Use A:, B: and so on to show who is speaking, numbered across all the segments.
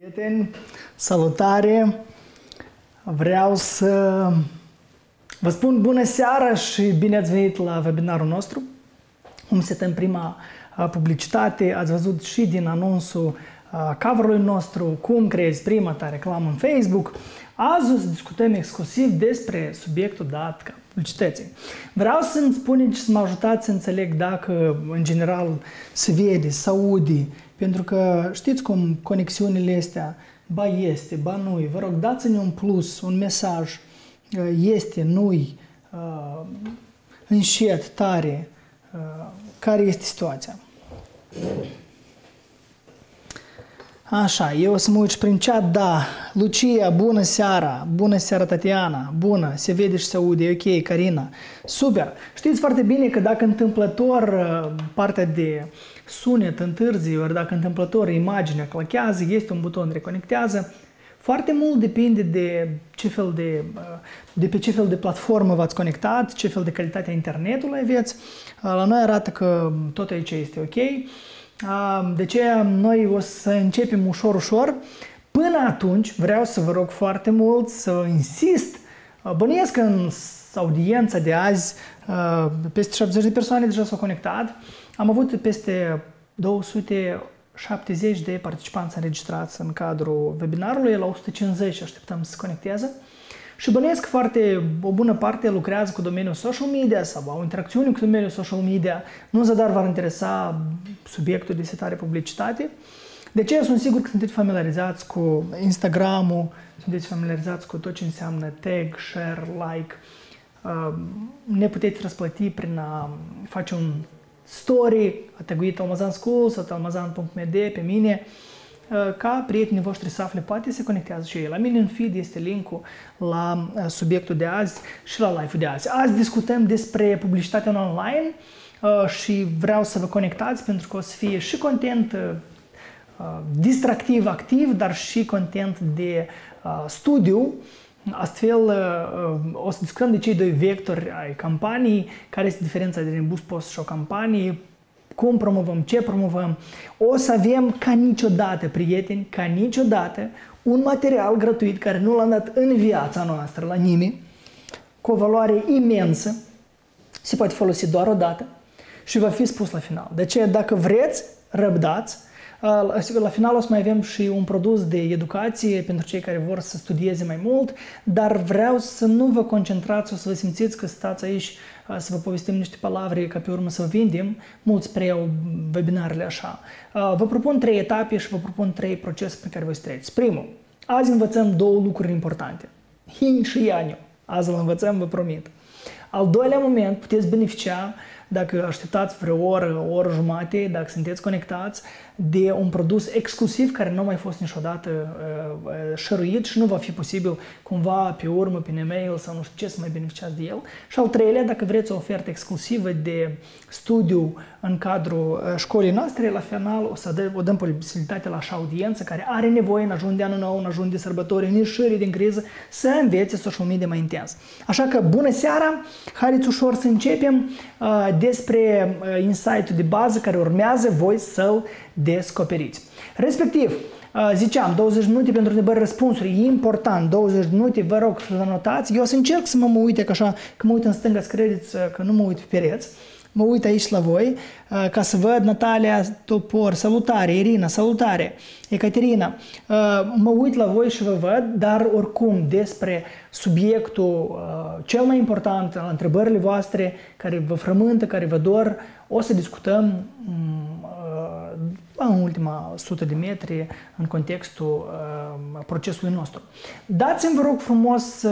A: Prieteni, salutare! Vreau să vă spun bună seara și bine ați venit la webinarul nostru. Cum setăm prima publicitate, ați văzut și din anunțul cover-ului nostru cum creezi prima ta reclamă în Facebook. Azi o să discutăm exclusiv despre subiectul dat ca publicității. Vreau să-mi spuneți și să mă ajutați să înțeleg dacă în general se vede, se aude, pentru că știți cum conexiunile astea, ba este, ba nu-i. Vă rog, dați-ne un plus, un mesaj, este, nu-i, încet, tare, care este situația. Așa, eu o să mă uit prin chat, da. Lucia, bună seara Tatiana, bună, se vede și se aude, ok, Carina, super. Știți foarte bine că dacă întâmplător partea de sunet întârzi, ori dacă întâmplător imaginea clachează, este un buton reconectează, foarte mult depinde de pe ce fel de platformă v-ați conectat, ce fel de calitate a internetului aveți. La noi arată că tot aici este ok. De aceea noi o să începem ușor. Până atunci vreau să vă rog foarte mult să insist. Bănuiesc că în audiența de azi peste 70 de persoane deja s-au conectat. Am avut peste 270 de participanți înregistrați în cadrul webinarului, la 150 așteptăm să se conecteze. Și bănuiesc o bună parte lucrează cu domeniul social media sau au interacțiuni cu domeniul social media. Nu zadar v-ar interesa subiectul de setare publicitate. De aceea sunt sigur că sunteți familiarizați cu Instagram-ul, sunteți familiarizați cu tot ce înseamnă tag, share, like. Ne puteți răsplăti prin a face un story, a taguit Talmazan School sau talmazan.md pe mine, ca prietenii voștri să afle, poate se conectează și ei. La mine în feed este linkul la subiectul de azi și la live-ul de azi. Azi discutăm despre publicitatea online și vreau să vă conectați pentru că o să fie și content distractiv, activ, dar și content de studiu. Astfel, o să discutăm de cei doi vectori ai campaniei, care este diferența dintre un boost post și o campanie, cum promovăm, ce promovăm. O să avem ca niciodată, prieteni, ca niciodată, un material gratuit care nu l-am dat în viața noastră la nimeni, cu o valoare imensă, se poate folosi doar o dată și va fi spus la final. De aceea, dacă vreți, răbdați. La final o să mai avem și un produs de educație pentru cei care vor să studieze mai mult, dar vreau să nu vă concentrați, o să vă simțiți că stați aici să vă povestim niște palavre ca pe urmă să vă vindem. Mulți preiau webinarele așa. Vă propun 3 etape și vă propun 3 procese pe care voi să treceți. Primul, azi învățăm 2 lucruri importante. Yin și Yang. Azi vă învățăm, vă promit. Al doilea moment, puteți beneficia, dacă așteptați vreo oră, o oră jumate, dacă sunteți conectați, de un produs exclusiv care nu a mai fost niciodată share-uit și nu va fi posibil cumva pe urmă, prin e-mail sau nu știu ce, să mai beneficiați de el. Și al treilea, dacă vreți o ofertă exclusivă de studiu în cadrul școlii noastre, la final o dăm posibilitatea la așa audiență care are nevoie în ajun de anul nou, în ajun de sărbători, în ieșire din criză, să învețe social media mai intens. Așa că bună seara, haideți ușor să începem despre insight-ul de bază care urmează voi să-l descoperiți. Respectiv, ziceam, 20 minute pentru întrebări-răspunsuri, e important, 20 minute, vă rog să notați. Eu o să încerc să mă uit așa, că mă uit în stânga, să credeți că nu mă uit pe pereți. Mă uit aici la voi, ca să văd Natalia Topor, salutare, Irina, salutare, Ecaterina. Mă uit la voi și vă văd, dar oricum despre subiectul cel mai important, la întrebările voastre, care vă frământă, care vă dor, o să discutăm în ultima 100 de metri în contextul procesului nostru. Dați-mi, vă rog frumos,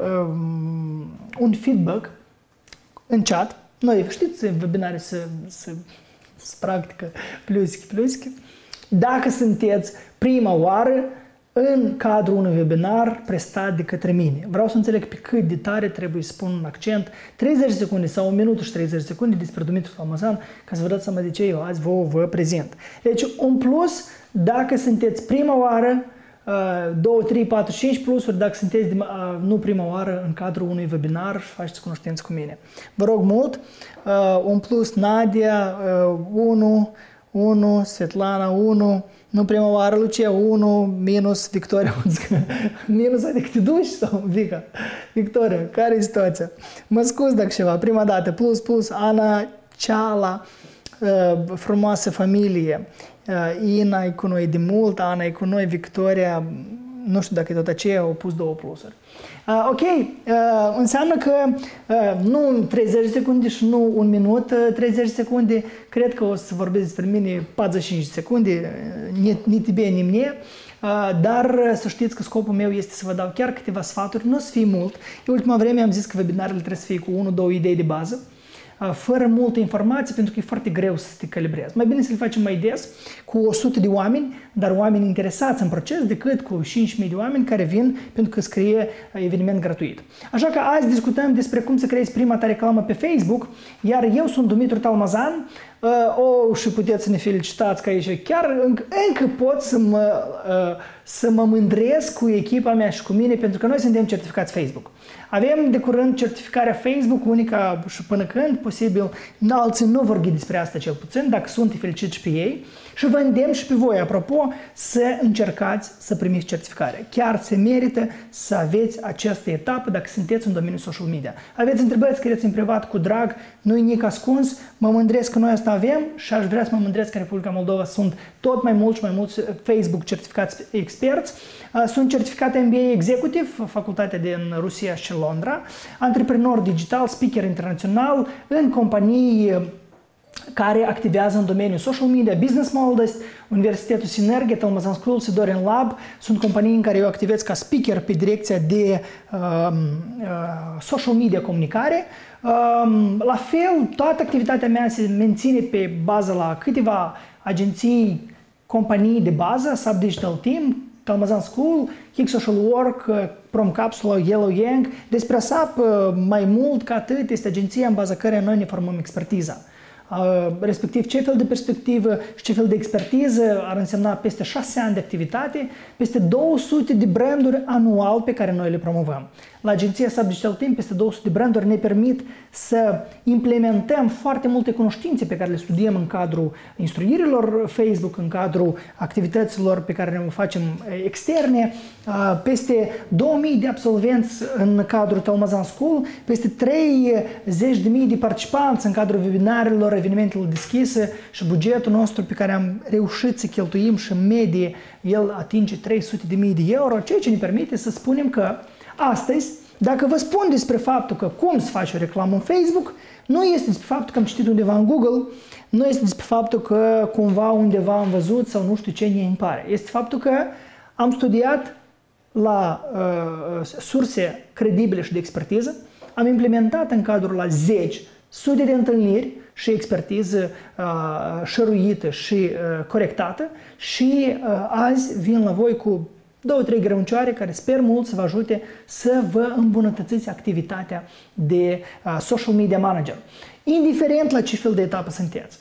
A: un feedback în chat. Noi, știți, webinarii se practică plus. Dacă sunteți prima oară în cadrul unui webinar prestat de către mine. Vreau să înțeleg pe cât de tare trebuie să pun un accent, 30 secunde sau 1 minut și 30 secunde despre Dumitru Talmazan, ca să vă dați seama de ce eu azi vă prezint. Deci, un plus, dacă sunteți prima oară, 2, 3, 4, 5 plusuri dacă sunteți nu prima oară în cadrul unui webinar și faceți cunoștință cu mine. Vă rog mult, un plus Nadia, 1, Svetlana, 1, Nu prima oară, Lucia, 1 minus Victoria. Minus, adică te duci sau, Vica? Victoria, care e situația? Mă scuz dacă ceva, prima dată, plus, Ana, Ceala, frumoasă familie, Ina e cu noi de mult, Ana e cu noi, Victoria, nu știu dacă e tot aceea, au pus 2 plusuri. Ok, înseamnă că nu 30 de secunde și nu 1 minut 30 de secunde, cred că o să vorbesc despre mine 45 de secunde, nici bine, nici mie, dar să știți că scopul meu este să vă dau chiar câteva sfaturi, nu o să fie mult. În ultima vreme am zis că webinarele trebuie să fie cu 1-2 idei de bază, fără multă informație, pentru că e foarte greu să te calibrezi. Mai bine să le facem mai des, cu 100 de oameni, dar oameni interesați în proces, decât cu 5.000 de oameni care vin pentru că scrie eveniment gratuit. Așa că azi discutăm despre cum să creezi prima ta reclamă pe Facebook, iar eu sunt Dumitru Talmazan, și puteți să ne felicitați că aici chiar încă pot să mă mândresc cu echipa mea și cu mine, pentru că noi suntem certificați Facebook. Avem de curând certificarea Facebook, unica și până când posibil, alții nu vor ghi despre asta cel puțin, dacă sunt fericiți și pe ei. Și vă îndemn și pe voi, apropo, să încercați să primiți certificarea. Chiar se merită să aveți această etapă dacă sunteți în domeniul social media. Aveți întrebări, scrieți în privat cu drag, nu-i nic ascuns, mă mândresc că noi asta avem și aș vrea să mă mândresc că în Republica Moldova sunt tot mai mulți și mai mulți Facebook certificați experți. Sunt certificat MBA Executive, facultatea din Rusia și Londra, antreprenor digital, speaker internațional în companii care activează în domeniul social media, Business Moldest, Universitatea Sinergia, Talmazan School, Sidorin Lab. Sunt companii în care eu activez ca speaker pe direcția de social media comunicare. La fel, toată activitatea mea se menține pe bază la câteva agenții, companii de bază, Sub Digital Team, Talmazan School, Kick Social Work, Prom Capsula, Yellow Yang. Despre SAP, mai mult ca atât, este agenția în baza căreia noi ne formăm expertiza. Respectiv ce fel de perspectivă și ce fel de expertiză ar însemna peste 6 ani de activitate, peste 200 de branduri anual pe care noi le promovăm. La agenția Sub Digital Team, peste 200 de branduri ne permit să implementăm foarte multe cunoștințe pe care le studiem în cadrul instruirilor Facebook, în cadrul activităților pe care le facem externe, peste 2000 de absolvenți în cadrul Talmazan School, peste 30.000 de participanți în cadrul webinarilor, evenimentelor deschise și bugetul nostru pe care am reușit să cheltuim și în medie el atinge 300.000 de euro, ceea ce ne permite să spunem că astăzi, dacă vă spun despre faptul că cum să faci o reclamă în Facebook, nu este despre faptul că am citit undeva în Google, nu este despre faptul că cumva undeva am văzut sau nu știu ce îmi pare. Este faptul că am studiat la surse credibile și de expertiză, am implementat în cadrul la 10 sute de întâlniri și expertiză șăruită și corectată și azi vin la voi cu 2-3 greuncioare care sper mult să vă ajute să vă îmbunătățiți activitatea de social media manager. Indiferent la ce fel de etapă sunteți.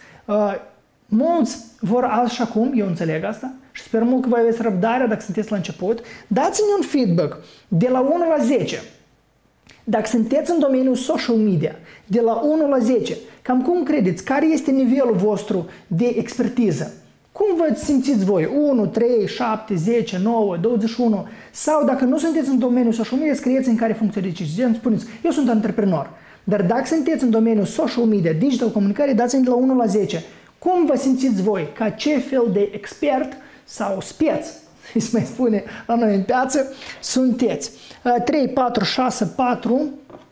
A: Mulți vor azi și acum, eu înțeleg asta, și sper mult că voi aveți răbdarea dacă sunteți la început. Dați-ne un feedback de la 1 la 10. Dacă sunteți în domeniul social media, de la 1 la 10, cam cum credeți, care este nivelul vostru de expertiză? Cum vă simțiți voi? 1, 3, 7, 10, 9, 21? Sau dacă nu sunteți în domeniul social media, scrieți în care funcție de decizie, spuneți, eu sunt antreprenor. Dar dacă sunteți în domeniul social media, digital comunicare, dați-mi de la 1 la 10. Cum vă simțiți voi? Ca ce fel de expert sau speț, se mai spune la noi în piață, sunteți? 3, 4, 6, 4,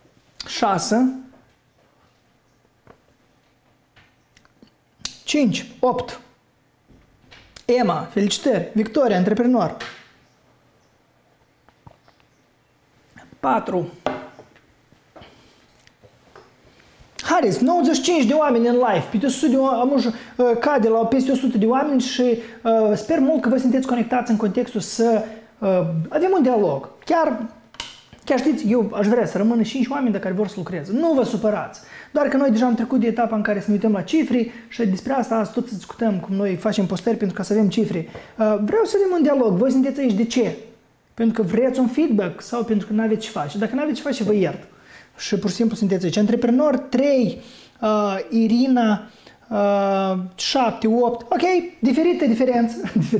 A: 6, 5, 8. Emma, felicitări! Victoria, antreprenor. 4. Haideți, 95 de oameni în live, peste 100 de oameni, cade la peste 100 de oameni și sper mult că vă sunteți conectați în contextul să avem un dialog. Chiar știți, eu aș vrea să rămână 5 oameni de care vor să lucreze. Nu vă supărați. Doar că noi deja am trecut de etapa în care să ne uităm la cifre și despre asta azi tot să discutăm cum noi facem postări pentru ca să avem cifre. Vreau să avem un dialog. Voi sunteți aici de ce? Pentru că vreți un feedback sau pentru că nu aveți ce face? Dacă nu aveți ce face, vă iert. Și pur și simplu sunteți aici. Antreprenor 3, Irina, 7, 8, ok, diferită diferență.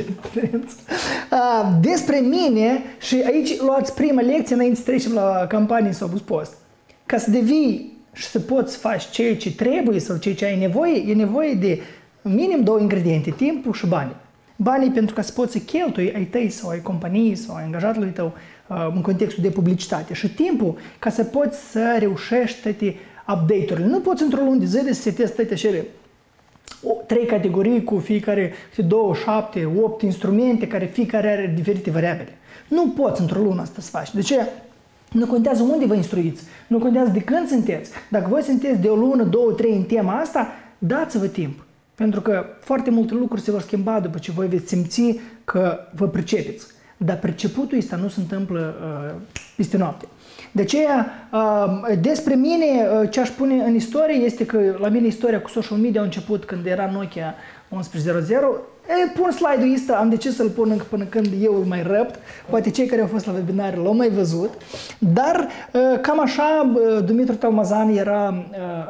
A: Despre mine, și aici luați prima lecție înainte să trecem la campanii sau bus post. Ca să devii și să poți face ceea ce trebuie sau ceea ce ai nevoie, e nevoie de minim 2 ingrediente, timpul și banii. Banii pentru ca să poți să cheltui ai tăi sau ai companiei sau ai angajatului tău în contextul de publicitate și timpul ca să poți să reușești toate update-urile. Nu poți într-o lună de zile să setezi toate acele 3 categorii cu fiecare 2, 7, 8 instrumente care fiecare are diferite variabile. Nu poți într-o lună asta să faci. De ce? Nu contează unde vă instruiți, nu contează de când sunteți. Dacă voi sunteți de o lună, 2, 3 în tema asta, dați-vă timp. Pentru că foarte multe lucruri se vor schimba după ce voi veți simți că vă pricepeți. Dar priceputul ăsta nu se întâmplă peste noapte. De aceea, despre mine, ce aș pune în istorie este că la mine istoria cu social media a început când era Nokia 1100. Pun slide-ul ăsta, am decis să-l pun încă până când eu îl mai răpt. Poate cei care au fost la webinar l-au mai văzut. Dar cam așa, Dumitru Talmazan era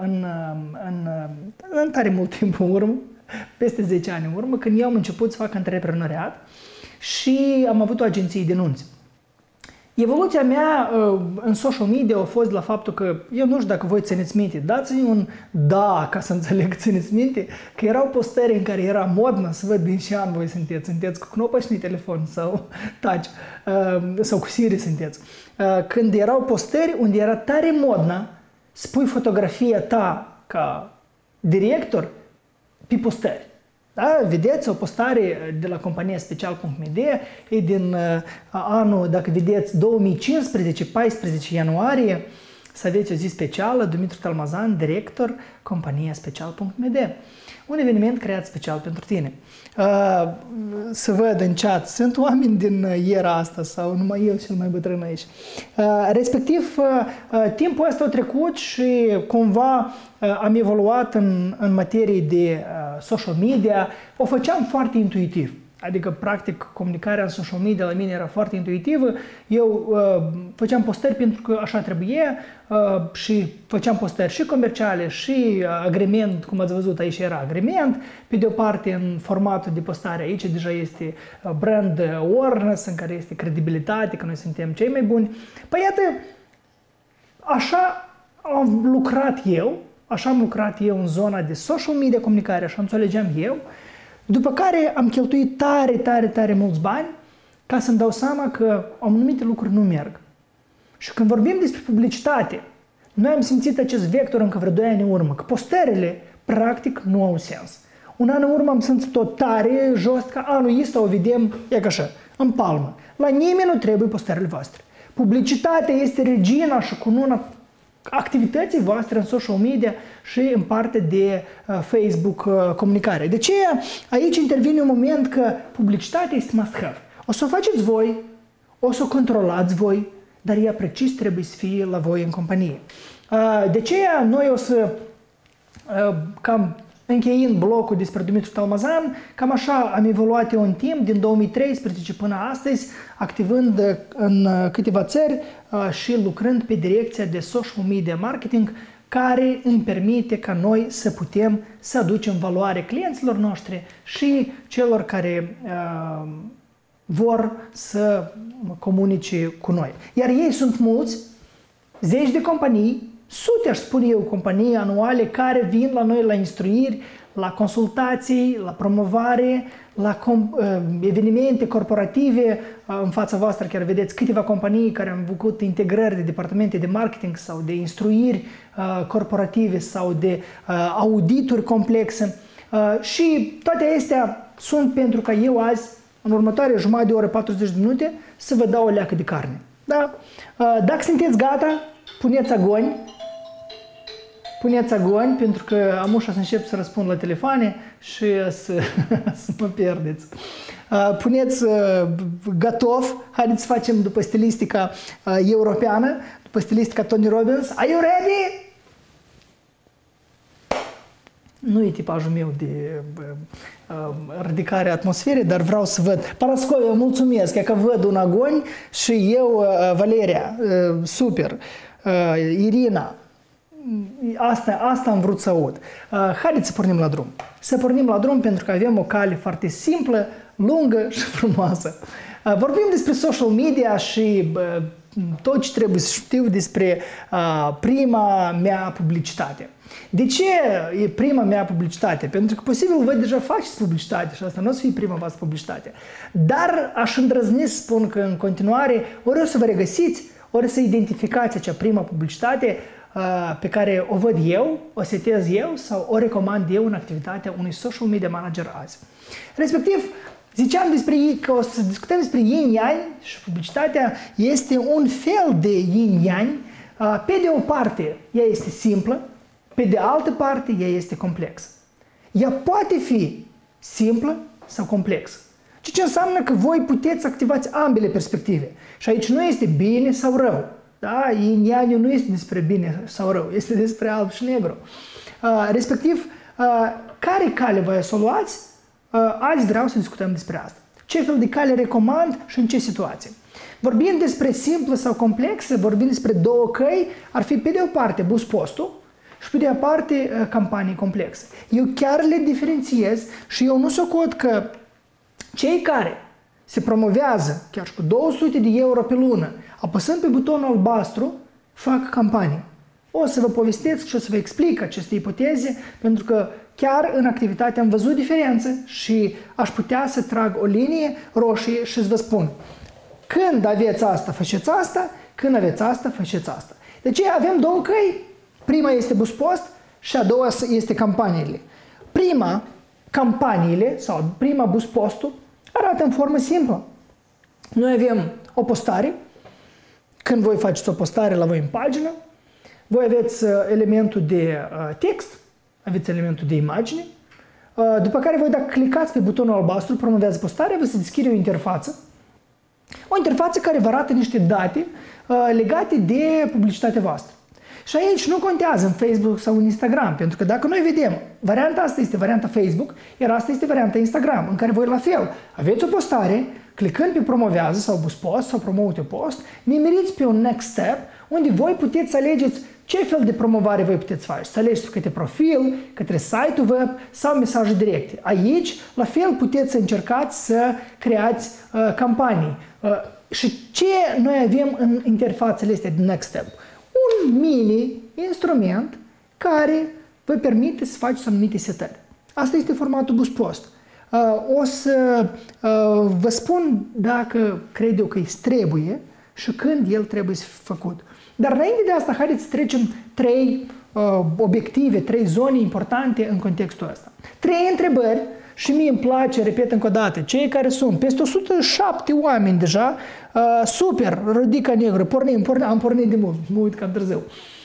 A: în tare mult timp în urmă, peste 10 ani în urmă, când eu am început să fac antreprenoriat și am avut o agenție de denunți. Evoluția mea în social media a fost la faptul că, eu nu știu dacă voi țineți minte, dați-mi un da ca să înțeleg că țineți minte, că erau postări în care era modnă să văd din ce an voi sunteți cu knopașni telefon sau touch, sau cu Siri sunteți. Când erau postări unde era tare modnă să pui fotografia ta ca director pe postări. Da? Vedeți o postare de la compania Special.md, e din anul, dacă vedeți, 2015, 14 ianuarie, să aveți o zi specială, Dumitru Talmazan, director, compania Special.md. Un eveniment creat special pentru tine. Să văd în chat, sunt oameni din era asta sau numai eu cel mai bătrân aici. Respectiv, timpul ăsta a trecut și cumva am evoluat în materie de social media. O făceam foarte intuitiv. Adică, practic, comunicarea în social media la mine era foarte intuitivă. Eu făceam postări pentru că așa trebuie și făceam postări și comerciale și agrement, cum ați văzut aici era agrement. Pe de o parte, în formatul de postare aici deja este brand awareness, în care este credibilitate, că noi suntem cei mai buni. Păi iată, așa am lucrat eu în zona de social media comunicare, așa înțelegeam eu. După care am cheltuit tare mulți bani ca să-mi dau seama că anumite lucruri nu merg. Și când vorbim despre publicitate, noi am simțit acest vector încă vreo 2 ani în urmă, că postările practic nu au sens. Un an în urmă am simțit-o tare jos, că anul ăsta o vedem, e ca așa, în palmă. La nimeni nu trebuie postările voastre. Publicitatea este regina și cununa activității voastre în social media și în partea de Facebook comunicare. De aceea, aici intervine un moment că publicitatea este must-have. O să o faceți voi, o să o controlați voi, dar ea precis trebuie să fie la voi în companie. De aceea, noi o să cam încheiind blocul despre Dumitru Talmazan, cam așa am evoluat eu în timp, din 2013 până astăzi, activând în câteva țări și lucrând pe direcția de social media marketing, care îmi permite ca noi să putem să aducem valoare clienților noștri și celor care vor să comunice cu noi. Iar ei sunt mulți, 10 de companii, sute, aș spune eu, companii anuale care vin la noi la instruiri, la consultații, la promovare, la evenimente corporative. În fața voastră chiar vedeți câteva companii care au făcut integrări de departamente de marketing sau de instruiri corporative sau de audituri complexe. Și toate astea sunt pentru că eu azi, în următoarea jumătate de oră, 40 de minute, să vă dau o leacă de carne. Da? Dacă sunteți gata, puneți agoni. Puneți agoni, pentru că am ușa să încep să răspund la telefoane și să mă pierdeți. Puneți gatov, haideți să facem după stilistica europeană, după stilistica Tony Robbins. Are you ready? Nu e tipajul meu de ridicare atmosferei, dar vreau să văd. Parascoi, mulțumesc, că văd un agoni și eu, Valeria, super, Irina, asta am vrut să aud. Haideți să pornim la drum. Să pornim la drum pentru că avem o cale foarte simplă, lungă și frumoasă. Vorbim despre social media și tot ce trebuie să știu despre prima mea publicitate. De ce e prima mea publicitate? Pentru că posibil voi deja faceți publicitate și asta nu o să fie prima voastră publicitate. Dar aș îndrăzni să spun că în continuare ori o să vă regăsiți, ori să identificați acea prima publicitate pe care o văd eu, o setez eu sau o recomand eu în activitatea unui social media manager azi. Respectiv, ziceam despre ei că o să discutăm despre yin-yang și publicitatea este un fel de yin-yang. Pe de o parte, ea este simplă, pe de altă parte, ea este complexă. Ea poate fi simplă sau complexă. Ceea ce înseamnă că voi puteți activați ambele perspective. Și aici nu este bine sau rău. Da? Yin-yang nu este despre bine sau rău, este despre alb și negru. Respectiv, care cale voi să o luați? Azi vreau să discutăm despre asta. Ce fel de cale recomand și în ce situație? Vorbind despre simplă sau complexă, vorbind despre două căi, ar fi pe de o parte buspostul și pe de o parte campanii complexe. Eu chiar le diferențiez și eu nu socot că cei care se promovează chiar și cu 200 de euro pe lună, apăsând pe butonul albastru, fac campanii. O să vă povestesc și o să vă explic aceste ipoteze, pentru că chiar în activitate am văzut diferențe și aș putea să trag o linie roșie și să vă spun: când aveți asta, faceți asta, când aveți asta, faceți asta. Deci avem două căi. Prima este buspost și a doua este campaniile. Prima, campaniile sau prima buspostul arată în formă simplă. Noi avem o postare. Când voi faceți o postare la voi în pagină, voi aveți elementul de text, aveți elementul de imagine, după care voi dacă clicați pe butonul albastru, promovează postarea, vă se deschide o interfață. O interfață care vă arată niște date legate de publicitatea voastră. Și aici nu contează în Facebook sau în Instagram, pentru că dacă noi vedem, varianta asta este varianta Facebook, iar asta este varianta Instagram, în care voi la fel aveți o postare, clicând pe promovează sau buspost sau promote post, nimeriți pe un next step, unde voi puteți să alegeți ce fel de promovare voi puteți face. Să alegeți către profil, către site-ul web sau mesaje directe. Aici, la fel, puteți să încercați să creați campanii. Și ce noi avem în interfațele astea de next step? Un mini instrument care vă permite să faceți anumite setări. Asta este formatul buspost. O să vă spun dacă cred eu că îi trebuie și când el trebuie să fie făcut. Dar înainte de asta, haideți să trecem trei obiective, trei zone importante în contextul ăsta. Trei întrebări și mie îmi place, repet încă o dată, cei care sunt peste 107 oameni deja, super, Rodica Negru, am pornit de mult, mă uit cam târziu.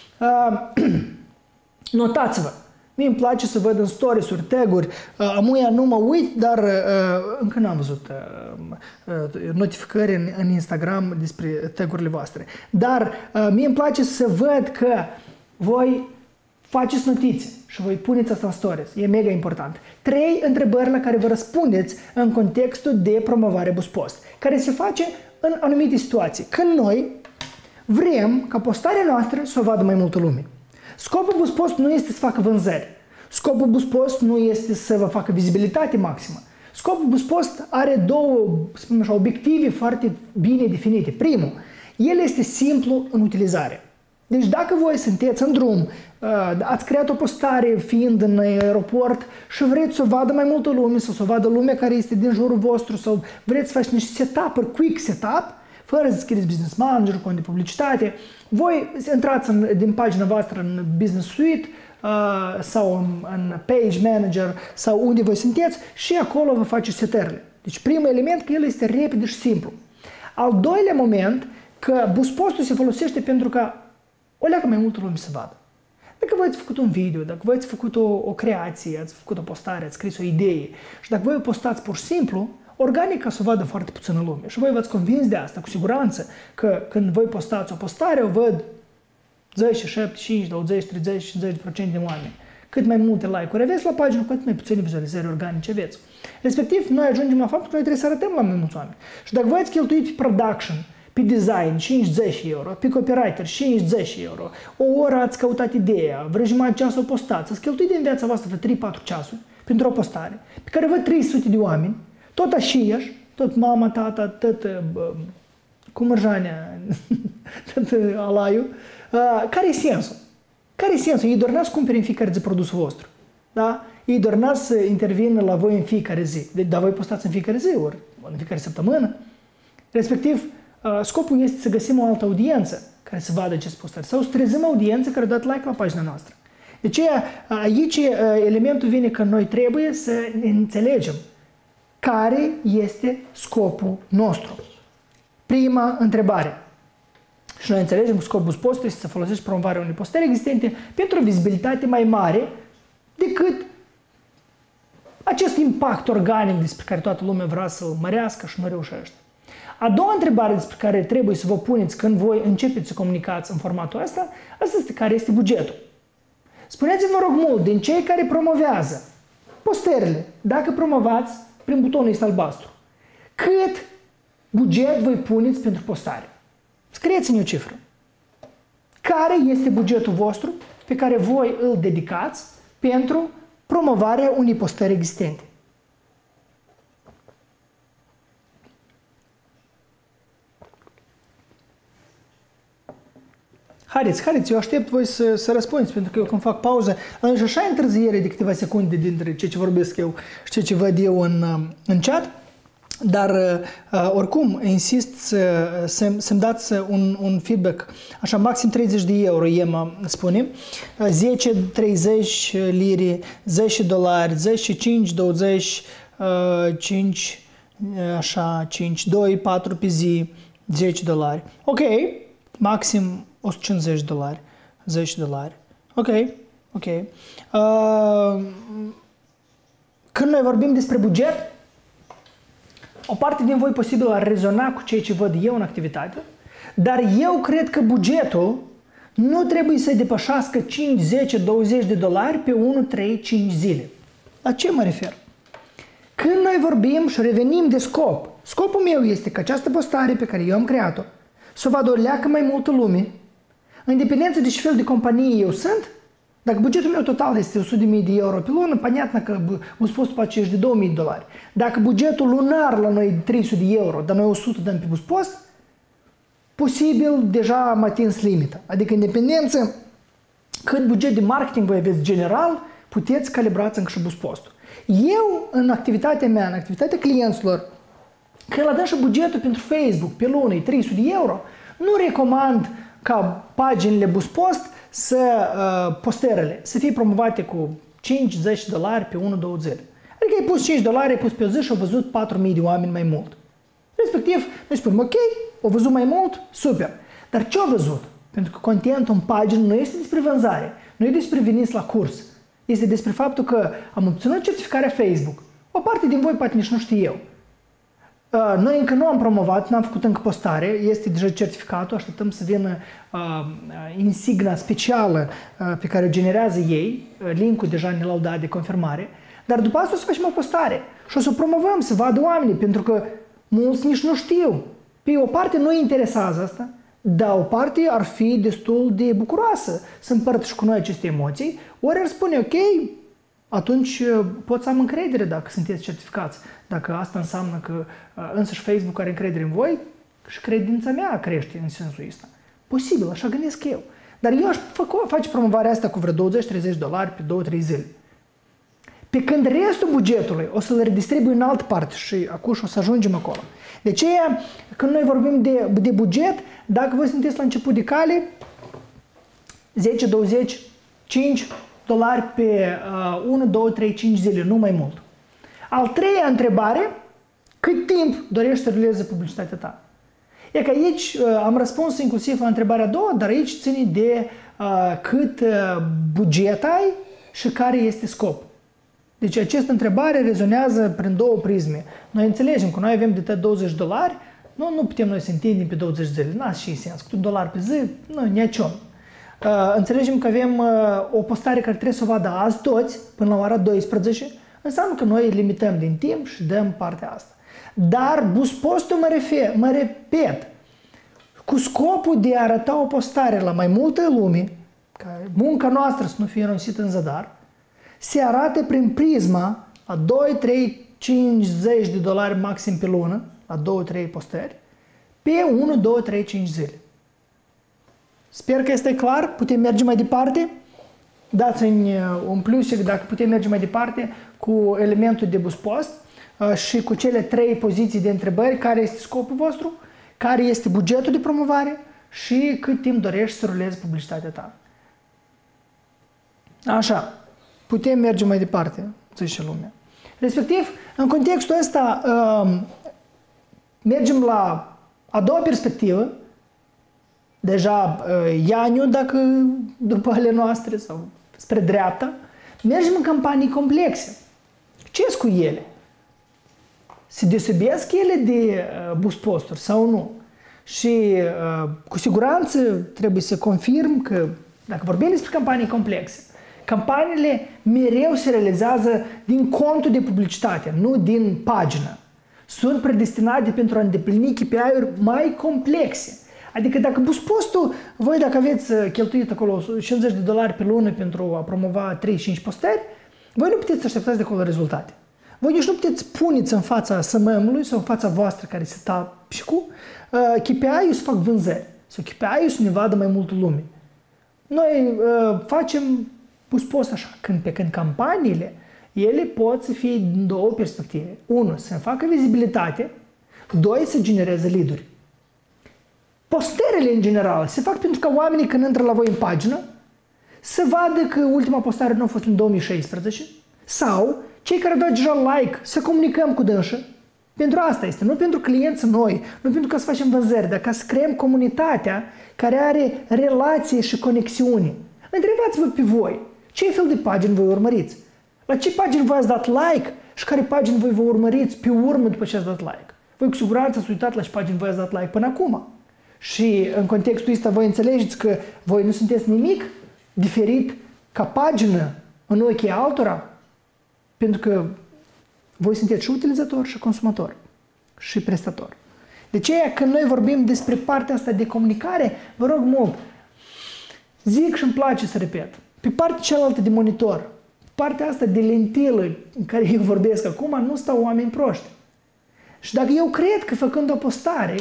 A: Notați-vă. Mie îmi place să văd în stories-uri, tag-uri, amuia nu mă uit, dar încă n-am văzut notificări în Instagram despre tag-urile voastre. Dar mie îmi place să văd că voi faceți notițe și voi puneți asta în stories. E mega important. 3 întrebări la care vă răspundeți în contextul de promovare buspost, care se face în anumite situații. Când noi vrem ca postarea noastră să o vadă mai multă lume. Scopul buspost nu este să facă vânzări. Scopul buspost nu este să vă facă vizibilitate maximă. Scopul buspost are două, spun așa, obiective foarte bine definite. Primul, el este simplu în utilizare. Deci dacă voi sunteți în drum, ați creat o postare fiind în aeroport și vreți să o vadă mai multă lume sau să o vadă lumea care este din jurul vostru sau vreți să faceți niște setup-uri, quick setup, fără să scrieți Business Manager, cont de publicitate, voi intrați din pagina voastră în Business Suite sau în Page Manager sau unde voi sunteți și acolo vă faceți setările. Deci primul element că el este repede și simplu. Al doilea moment că buspostul se folosește pentru că o leacă mai multă lume să vadă. Dacă voi ați făcut un video, dacă voi ați făcut o creație, ați făcut o postare, ați scris o idee și dacă voi o postați pur și simplu, organic ca să o vadă foarte puțină lume. Și voi v-ați convins de asta, cu siguranță, că când voi postați o postare, o văd 10, 7, 5, 20, 30, 50% de oameni. Cât mai multe like-uri aveți la pagină, cu atât mai puține vizualizări organice aveți. Respectiv, noi ajungem la faptul că noi trebuie să arătăm la mai mulți oameni. Și dacă voi ați cheltuit pe production, pe design 5-10 euro, pe copywriter 5-10 euro, o oră ați căutat ideea, vreo jumătate de ceas o postați, ați cheltuit din viața voastră vreo 3-4 ceasuri pentru o postare, pe care văd 300 de oameni, tot așa, tot mama, tata, tot cu mărjanea, tot alaiul. Care e sensul? Care e sensul? Ei doar n-ați cumperi în fiecare zi produsul vostru. Da? Ei doar n-ați să intervină la voi în fiecare zi. Dar voi postați în fiecare zi, ori în fiecare săptămână. Respectiv, scopul este să găsim o altă audiență care să vadă acest postări. Sau să trezim audiență care a dat like la pagina noastră. De aceea, aici elementul vine că noi trebuie să înțelegem care este scopul nostru. Prima întrebare. Și noi înțelegem că scopul postului este să folosești promovarea unei postări existente pentru o vizibilitate mai mare decât acest impact organic despre care toată lumea vrea să-l mărească și nu reușește. A doua întrebare despre care trebuie să vă puneți când voi începeți să comunicați în formatul ăsta, asta este care este bugetul. Spuneți-mi, vă rog mult, din cei care promovează postările, dacă promovați prin butonul este albastru, cât buget voi puneți pentru postare? Scrieți-mi o cifră. Care este bugetul vostru pe care voi îl dedicați pentru promovarea unei postări existente? Haideți, eu aștept voi să răspundeți, pentru că eu când fac pauză, am și așa întârziere de câteva secunde dintre ce vorbesc eu și ce văd eu în chat. Dar, oricum, insist să-mi dați un feedback, așa, maxim 30 de euro, Emma spune, 10, 30 lire, 10 dolari, 10, 5, 20, 5, așa, 5, 2, 4 pe zi, 10 dolari. Ok, maxim 150 dolari, 10 dolari. Ok. Când noi vorbim despre buget, o parte din voi posibil ar rezona cu ceea ce văd eu în activitate, dar eu cred că bugetul nu trebuie să depășească 5, 10, 20 de dolari pe 1, 3, 5 zile. La ce mă refer? Când noi vorbim și revenim de scop, scopul meu este că această postare pe care eu am creat-o să o vadă o leacă mai multă lume, în dependență de ce fel de companie eu sunt. Dacă bugetul meu total este 100.000 de euro pe lună, păniatnă că buspostul poate ești de 2.000 de dolari. Dacă bugetul lunar la noi e 300 de euro, dar noi 100 dăm pe buspost, posibil deja am atins limita. Adică în dependență cât buget de marketing voi aveți general, puteți calibrați încă și buspostul. Eu, în activitatea mea, în activitatea clienților, când la dăm și bugetul pentru Facebook pe lună e 300 de euro, nu recomand ca paginile buspost postările să fie promovate cu 5-10 dolari pe 1-2 zile. Adică ai pus 5 dolari, ai pus pe o zi și au văzut 4.000 de oameni mai mult. Respectiv, noi spunem, ok, au văzut mai mult, super. Dar ce au văzut? Pentru că contentul în pagină nu este despre vânzare, nu este despre veniți la curs. Este despre faptul că am obținut certificarea Facebook. O parte din voi poate nici nu știu eu. Noi încă nu am promovat, n-am făcut încă postare, este deja certificatul, așteptăm să vină insigna specială pe care o generează ei, link-ul deja ne l-au dat de confirmare, dar după asta o să facem o postare și o să o promovăm, să vadă oamenii, pentru că mulți nici nu știu. Pe o parte nu interesează asta, dar o parte ar fi destul de bucuroasă să împărtăși cu noi aceste emoții, ori ar spune, ok, atunci pot să am încredere dacă sunteți certificați. Dacă asta înseamnă că însăși Facebook are încredere în voi și credința mea crește în sensul ăsta. Posibil, așa gândesc eu. Dar eu aș face promovarea asta cu vreo 20-30 dolari pe 2-3 zile. Pe când restul bugetului o să-l redistribui în altă parte și acum o să ajungem acolo. De aceea, când noi vorbim de buget, dacă voi sunteți la început de cale, 10, 20, 5 dolari pe 1, 2, 3, 5 zile, nu mai mult. Al treia întrebare, cât timp dorești să ruleze publicitatea ta? E că aici am răspuns inclusiv la întrebarea a doua, dar aici ține de cât buget ai și care este scop. Deci această întrebare rezonează prin două prisme. Noi înțelegem că noi avem de tot 20 dolari, nu putem noi să întindem pe 20 zile, n-are și sens, cu $1 pe zi, nu, niciun. Înțelegem că avem o postare care trebuie să o vadă azi toți, până la ora 12, înseamnă că noi limităm din timp și dăm partea asta. Dar buspostul mă repet, cu scopul de a arăta o postare la mai multă lume, ca munca noastră să nu fie ironisită în zadar, se arate prin prisma a 2, 3, 50 de dolari maxim pe lună, la 2-3 postări, pe 1, 2, 3, 5 zile. Sper că este clar, putem merge mai departe. Dați-mi un plus dacă putem merge mai departe cu elementul de buspost și cu cele 3 poziții de întrebări, care este scopul vostru, care este bugetul de promovare și cât timp dorești să rulezi publicitatea ta. Așa, putem merge mai departe, zice lumea. Respectiv, în contextul ăsta, mergem la a doua perspectivă, deja ianiu, dacă după ale noastre, sau spre dreapta, mergem în campanii complexe. Ce-s cu ele? Se deosebesc ele de boost posturi sau nu? Și cu siguranță trebuie să confirm că, dacă vorbim despre campanii complexe, campaniile mereu se realizează din contul de publicitate, nu din pagină. Sunt predestinate pentru a îndeplini KPI-uri mai complexe. Adică dacă boost postul, voi dacă aveți cheltuit acolo $50 pe lună pentru a promova 3-5 postări, voi nu puteți să așteptați de acolo rezultate. Voi nici nu puteți puneți în fața SMM-ului sau în fața voastră care se și cu KPI-ul să fac vânzări sau KPI-ul să ne vadă mai multă lume. Noi facem boost post așa, când campaniile, ele pot să fie din două perspective. 1. Să facă vizibilitate. 2. Să genereze lead-uri. Postările, în general, se fac pentru ca oamenii, când intră la voi în pagină, să vadă că ultima postare nu a fost în 2016 sau cei care dau deja like, să comunicăm cu dânsă. Pentru asta este, nu pentru clienți noi, nu pentru ca să facem vânzări, dar ca să creăm comunitatea care are relație și conexiuni. Întrebați-vă pe voi, ce fel de pagini voi urmăriți? La ce pagini voi ați dat like și care pagini voi vă urmăriți pe urmă după ce ați dat like? Voi cu siguranță ați uitat la ce pagini voi ați dat like până acum. Și în contextul ăsta voi înțelegeți că voi nu sunteți nimic diferit ca pagină în ochii altora, pentru că voi sunteți și utilizator și consumator și prestator. De aceea, când noi vorbim despre partea asta de comunicare, vă rog mult, zic și îmi place să repet, pe partea cealaltă de monitor, partea asta de lentilă în care eu vorbesc acum, nu stau oameni proști. Și dacă eu cred că făcând o postare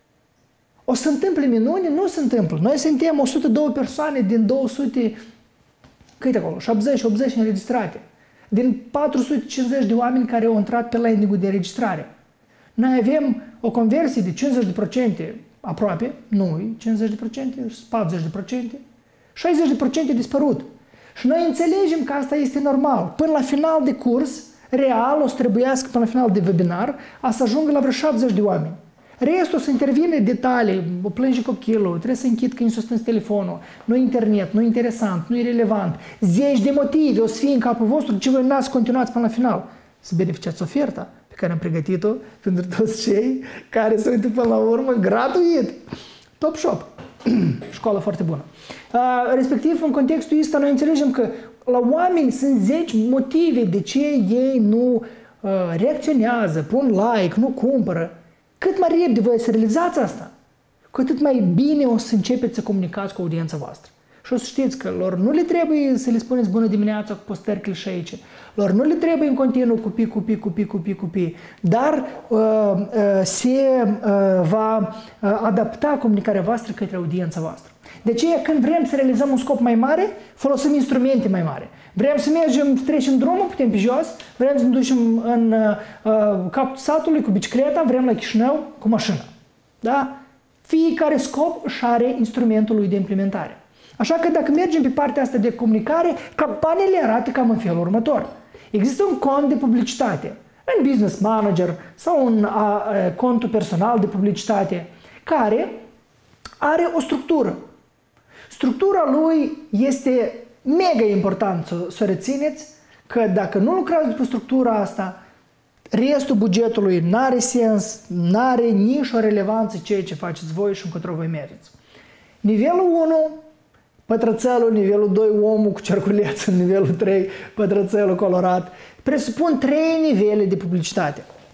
A: o să întâmple minuni, nu se întâmplă. Noi suntem 102 persoane din 200, câte acolo, 70-80 înregistrate. Din 450 de oameni care au intrat pe landing-ul de înregistrare. Noi avem o conversie de 50% aproape, nu 50%, 40%, 60% dispărut. Și noi înțelegem că asta este normal. Până la final de curs, real, o să trebuiască până la final de webinar, a să ajungă la vreo 70 de oameni. Restul să intervine detalii, o plânge copilul, trebuie să închid că îi susțins telefonul, nu internet, nu interesant, nu e relevant, zeci de motive o să fie în capul vostru ce voi n-ați continuați până la final. Să beneficiați oferta pe care am pregătit-o pentru toți cei care se uită până la urmă gratuit. Top Shop. Școală foarte bună. Respectiv, în contextul ăsta, noi înțelegem că la oameni sunt 10 motive de ce ei nu reacționează, pun like, nu cumpără. Cât mai repede voi să realizați asta, cu atât mai bine o să începeți să comunicați cu audiența voastră. Și o să știți că lor nu le trebuie să le spuneți bună dimineața cu postări clișeice, lor nu le trebuie în continuu copii, dar se va adapta comunicarea voastră către audiența voastră. De aceea, când vrem să realizăm un scop mai mare, folosim instrumente mai mari. Vrem să mergem, să trecem drumul, putem pe jos, vrem să ne ducem în capul satului cu bicicleta, vrem la Chișinău cu mașina. Da? Fiecare scop își are instrumentul lui de implementare. Așa că dacă mergem pe partea asta de comunicare, campaniile arată cam în felul următor. Există un cont de publicitate, în Business Manager sau în contul personal de publicitate, care are o structură. Structura lui este mega important să o rețineți, că dacă nu lucrați după structura asta, restul bugetului n-are sens, n-are nici o relevanță ceea ce faceți voi și încotro voi mergeți. Nivelul 1, pătrățelul, nivelul 2, omul cu cerculețul, nivelul 3, pătrățelul colorat, presupun 3 nivele de publicitate.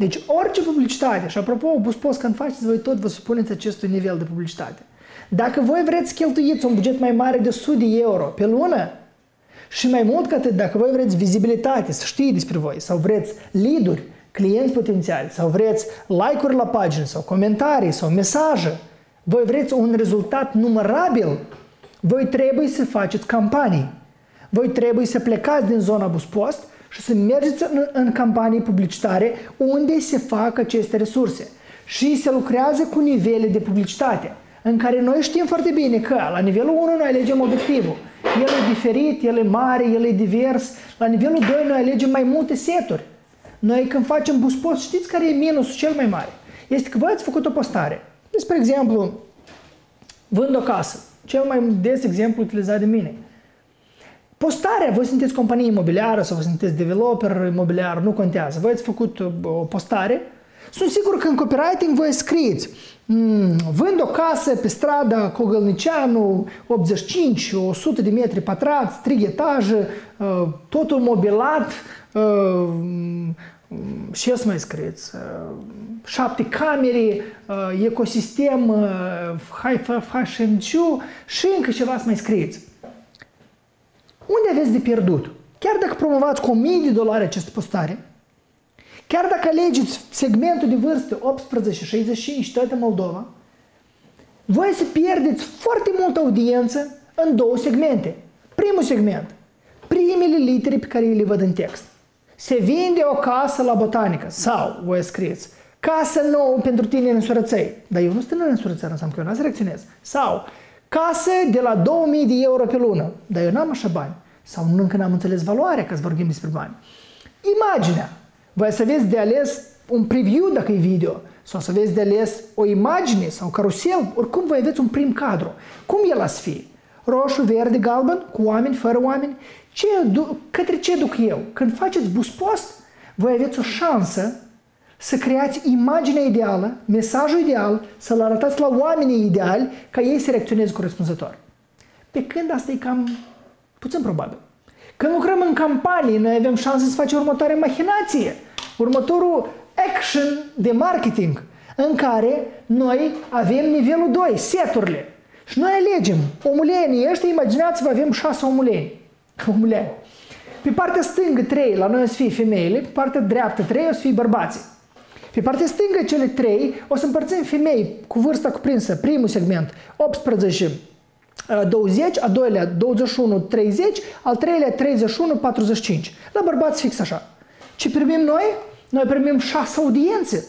A: Deci orice publicitate, și apropo, BuzzPost, când faceți voi tot, vă supuneți acestui nivel de publicitate. Dacă voi vreți să cheltuiți un buget mai mare de 100 de euro pe lună, și mai mult ca atât, dacă voi vreți vizibilitate, să știi despre voi, sau vreți lead-uri, clienți potențiali, sau vreți like-uri la pagină, sau comentarii, sau mesaje, voi vreți un rezultat numărabil, voi trebuie să faceți campanii. Voi trebuie să plecați din zona BuzzPost și să mergeți în campanii publicitare unde se fac aceste resurse și se lucrează cu nivele de publicitate, în care noi știm foarte bine că la nivelul 1 noi alegem obiectivul. El e diferit, el e mare, el e divers. La nivelul 2 noi alegem mai multe seturi. Noi când facem BuzzPost, știți care e minusul cel mai mare? Este că voi ați făcut o postare. Spre exemplu, vând o casă. Cel mai des exemplu utilizat de mine. Postarea, voi sunteți companie imobiliară sau voi sunteți developer imobiliar, nu contează. Voi ați făcut o postare. Sunt sigur că în copywriting voi scrieți vând o casă pe strada Cogălnicianu, 85, 100 de metri pătrați, 3 etaje, totul mobilat, ce să mai scrieți? 7 camere, ecosistem, high fashion shoe și încă ceva să mai scrieți. Unde aveți de pierdut? Chiar dacă promovați cu $1000 această postare, chiar dacă alegeți segmentul de vârstă 18-65 toată Moldova, voi să pierdeți foarte multă audiență în două segmente. Primul segment, primele litere pe care le văd în text. Se vinde o casă la Botanică sau, voi scrieți, casă nouă pentru tine în Surățăi. Dar eu nu sunt în Surățăi, înseamnă că eu n-am reacționez. Sau, casă de la 2000 de euro pe lună. Dar eu n-am așa bani. Sau încă n-am înțeles valoarea ca să vorbim despre bani. Imaginea. Voi să aveți de ales un preview dacă e video, sau să aveți de ales o imagine sau carusel, oricum voi aveți un prim cadru. Cum el a să fie? Roșu, verde, galben, cu oameni, fără oameni? Către ce duc eu? Când faceți BuzzPost, voi aveți o șansă să creați imaginea ideală, mesajul ideal, să-l arătați la oamenii ideali ca ei să reacționeze corespunzător. Pe când asta e cam puțin probabil. Când lucrăm în campanii, noi avem șansa să facem următoarea mahinație, următorul action de marketing, în care noi avem nivelul 2, seturile. Și noi alegem omulenii ăștia, imaginați-vă, avem 6 omuleni. Pe partea stângă 3, la noi o să fie femeile, pe partea dreaptă 3 o să fie bărbații. Pe partea stângă cele 3 o să împărțim femei cu vârsta cuprinsă, primul segment, 18 20, a doilea 21, 30, al treilea 31, 45. La bărbați fix așa. Ce primim noi? Noi primim 6 audiențe.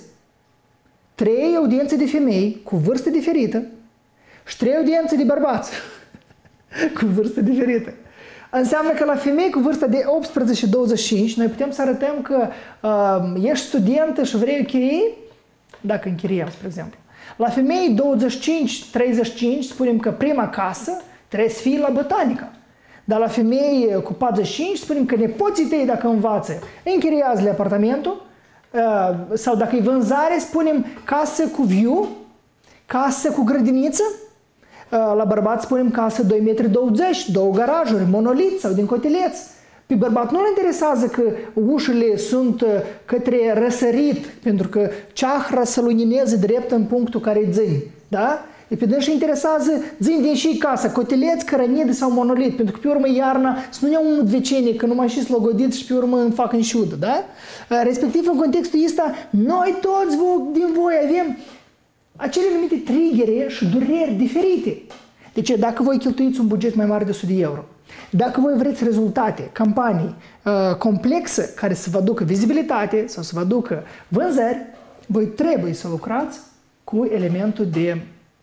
A: 3 audiențe de femei cu vârstă diferită și 3 audiențe de bărbați cu vârstă diferită. Înseamnă că la femei cu vârsta de 18 și 25 noi putem să arătăm că ești studentă și vrei o chirie, dacă închiriem, spre exemplu. La femei 25-35 spunem că prima casă trebuie să fie la Botanică. Dar la femei cu 45 spunem că nepoții tăi, dacă învață, închiriază-le apartamentul, sau dacă e vânzare, spunem casă cu view, casă cu grădiniță. La bărbați spunem casă 2,20 m, 2 garajuri, monolit sau din cotileț. Pe bărbat nu-l interesează că ușile sunt către răsărit, pentru că ceahra să lumineze drept în punctul care e țin. Da? E pe dânsi interesează țin din și casa, cotileț, cărănidă sau monolit, pentru că pe urmă iarna să nu ia unul vecinii, că nu mai și slogodiți și pe urmă îmi fac în șudă. Da? Respectiv, în contextul ăsta, noi toți din voi avem acele numite triggere și dureri diferite. Deci, dacă voi cheltuiți un buget mai mare de 100 de euro, dacă voi vreți rezultate, campanii complexe care să vă aducă vizibilitate sau să vă aducă vânzări, voi trebuie să lucrați cu elementul de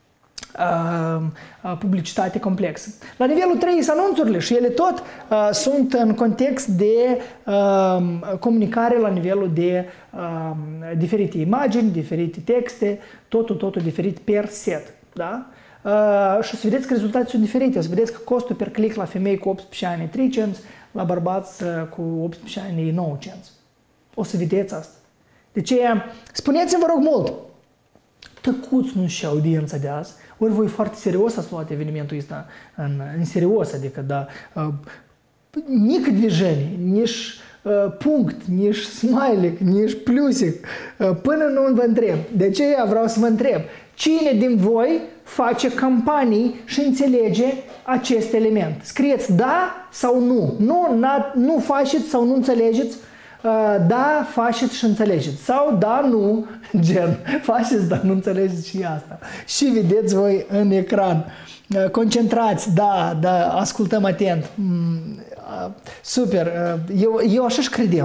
A: publicitate complexă. La nivelul 3 sunt anunțurile și ele tot sunt în context de comunicare la nivelul de diferite imagini, diferite texte, totul diferit per set. Da? Și o să vedeți că rezultatele sunt diferite. O să vedeți că costul per click la femei cu 18 ani e 3 cenți, la bărbați cu 18 ani e 9 cenți. O să vedeți asta. Deci, spuneți-mi, vă rog mult, tăcuți nu și audiența de azi, ori voi foarte serios ați luat evenimentul ăsta în serios, adică, da, nici движение, nici punct, nici smiley, nici plusic, până nu vă întreb. De aceea vreau să vă întreb, cine din voi face campanii și înțelege acest element? Scrieți da sau nu. Nu faceți sau nu înțelegeți. Da, faceți și înțelegeți. Sau da, nu, gen, faceți, dar nu înțelegeți și asta. Și vedeți voi în ecran. Concentrați, da, ascultăm atent. Super, eu așa și credem.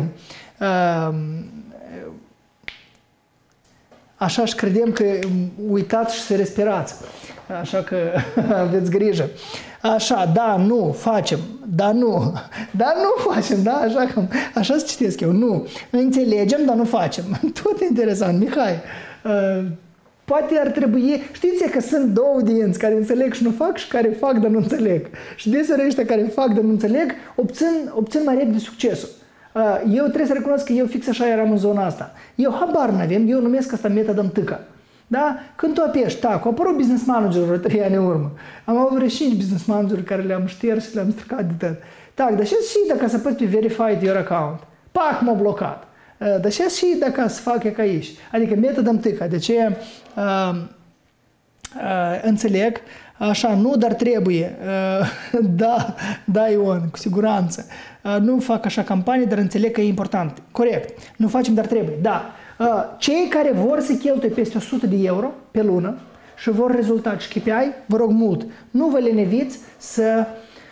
A: Așa și credem că uitați și să respirați. Așa că aveți grijă. Așa, da, nu, facem. Da, nu. Da, nu facem, da, așa să citesc eu. Nu. Înțelegem, dar nu facem. Tot interesant, Mihai. Poate ar trebui... Știți că sunt două audienți care înțeleg și nu fac și care fac, dar nu înțeleg. Și deseori ăștia care fac, dar nu înțeleg, obțin mai repede succesul. Eu trebuie să recunosc că eu fix așa eram în zona asta. Eu habar n-avem, eu numesc asta metoda mtâca. Da? Când tu apeși, tac, a apărut business manager vreo 3 ani în urmă. Am avut vreo 5 business manager care le-am șters și le-am stricat de tot. Tac, dar și dacă să apăs pe verified your account. Pac, m-a blocat. Dar și dacă să fac ca aici. Adică metoda mtâca. De ce înțeleg. Așa, nu, dar trebuie. Da, Ion, cu siguranță. Nu fac așa campanii, dar înțeleg că e important. Corect. Nu facem, dar trebuie. Da. Cei care vor să cheltuie peste 100 de euro pe lună și vor rezultat și KPI, vă rog mult, nu vă leneviți să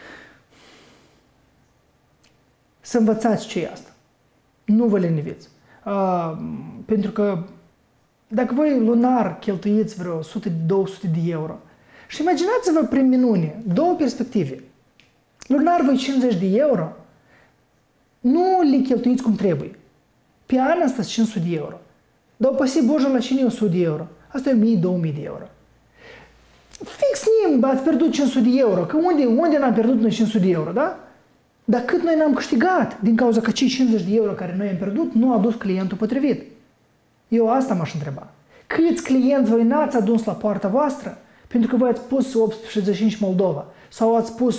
A: învățați ce e asta. Nu vă leneviți. Pentru că dacă voi lunar cheltuiți vreo 100-200 de euro și imaginați-vă prin minune două perspective. Lunar voi 50 de euro, nu le cheltuiți cum trebuie. Pe an asta 500 de euro. Dar pasiv bojă la cine 100 de euro. Asta e 1000-2000 de euro. Fix nimeni ați pierdut 500 de euro. Că unde n-am pierdut noi 500 de euro, da? Dar cât noi n-am câștigat din cauza că cei 50 de euro care noi am pierdut nu au adus clientul potrivit. Eu asta m-aș întreba. Câți clienți voi n-ați adus la poarta voastră pentru că voi ați pus 1835 Moldova sau ați pus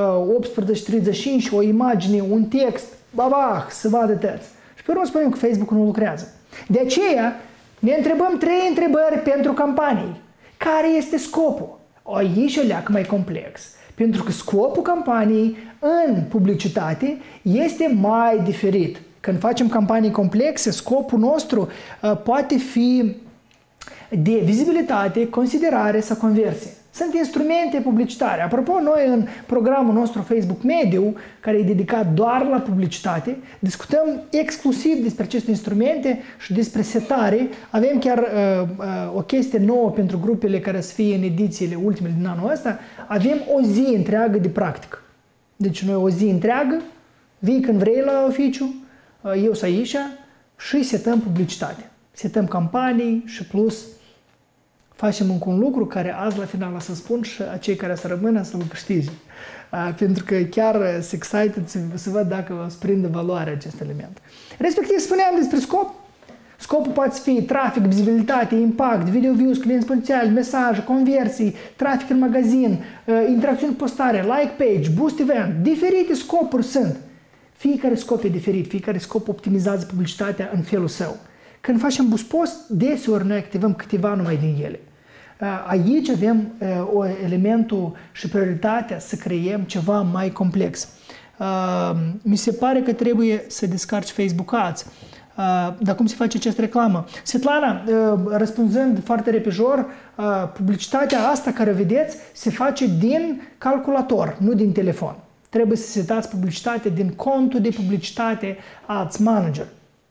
A: 1835 o imagine, un text, babah, să vadă tăți. Și pe urmă spunem că Facebook-ul nu lucrează. De aceea ne întrebăm 3 întrebări pentru campanii. Care este scopul? Aici e leac mai complex. Pentru că scopul campaniei în publicitate este mai diferit. Când facem campanii complexe, scopul nostru poate fi de vizibilitate, considerare sau conversie. Sunt instrumente publicitare. Apropo, noi în programul nostru Facebook Mediu, care e dedicat doar la publicitate, discutăm exclusiv despre aceste instrumente și despre setare. Avem chiar o chestie nouă pentru grupele care să fie în edițiile ultimele din anul ăsta. Avem o zi întreagă de practică. Deci noi o zi întreagă, vii când vrei la oficiu, eu sunt aici și setăm publicitate. Setăm campanii și plus facem încă un lucru care azi la final o să spun și acei care să rămână să-l câștige. Pentru că chiar sunt excited să văd dacă vă prinde valoare acest element. Respectiv spuneam despre scop. Scopul poate fi trafic, vizibilitate, impact, video views, clienți potențiali, mesaje, conversii, trafic în magazin, interacțiuni postare, like page, boost event. Diferite scopuri sunt. Fiecare scop e diferit, fiecare scop optimizează publicitatea în felul său. Când facem boost post, deseori noi activăm câteva numai din ele. Aici avem elementul și prioritatea să creăm ceva mai complex. Mi se pare că trebuie să descarci Facebook Ads. Dar cum se face această reclamă? Svetlana, răspunzând foarte repejor, publicitatea asta care vedeți se face din calculator, nu din telefon. Trebuie să setați publicitate din contul de publicitate Ads Manager.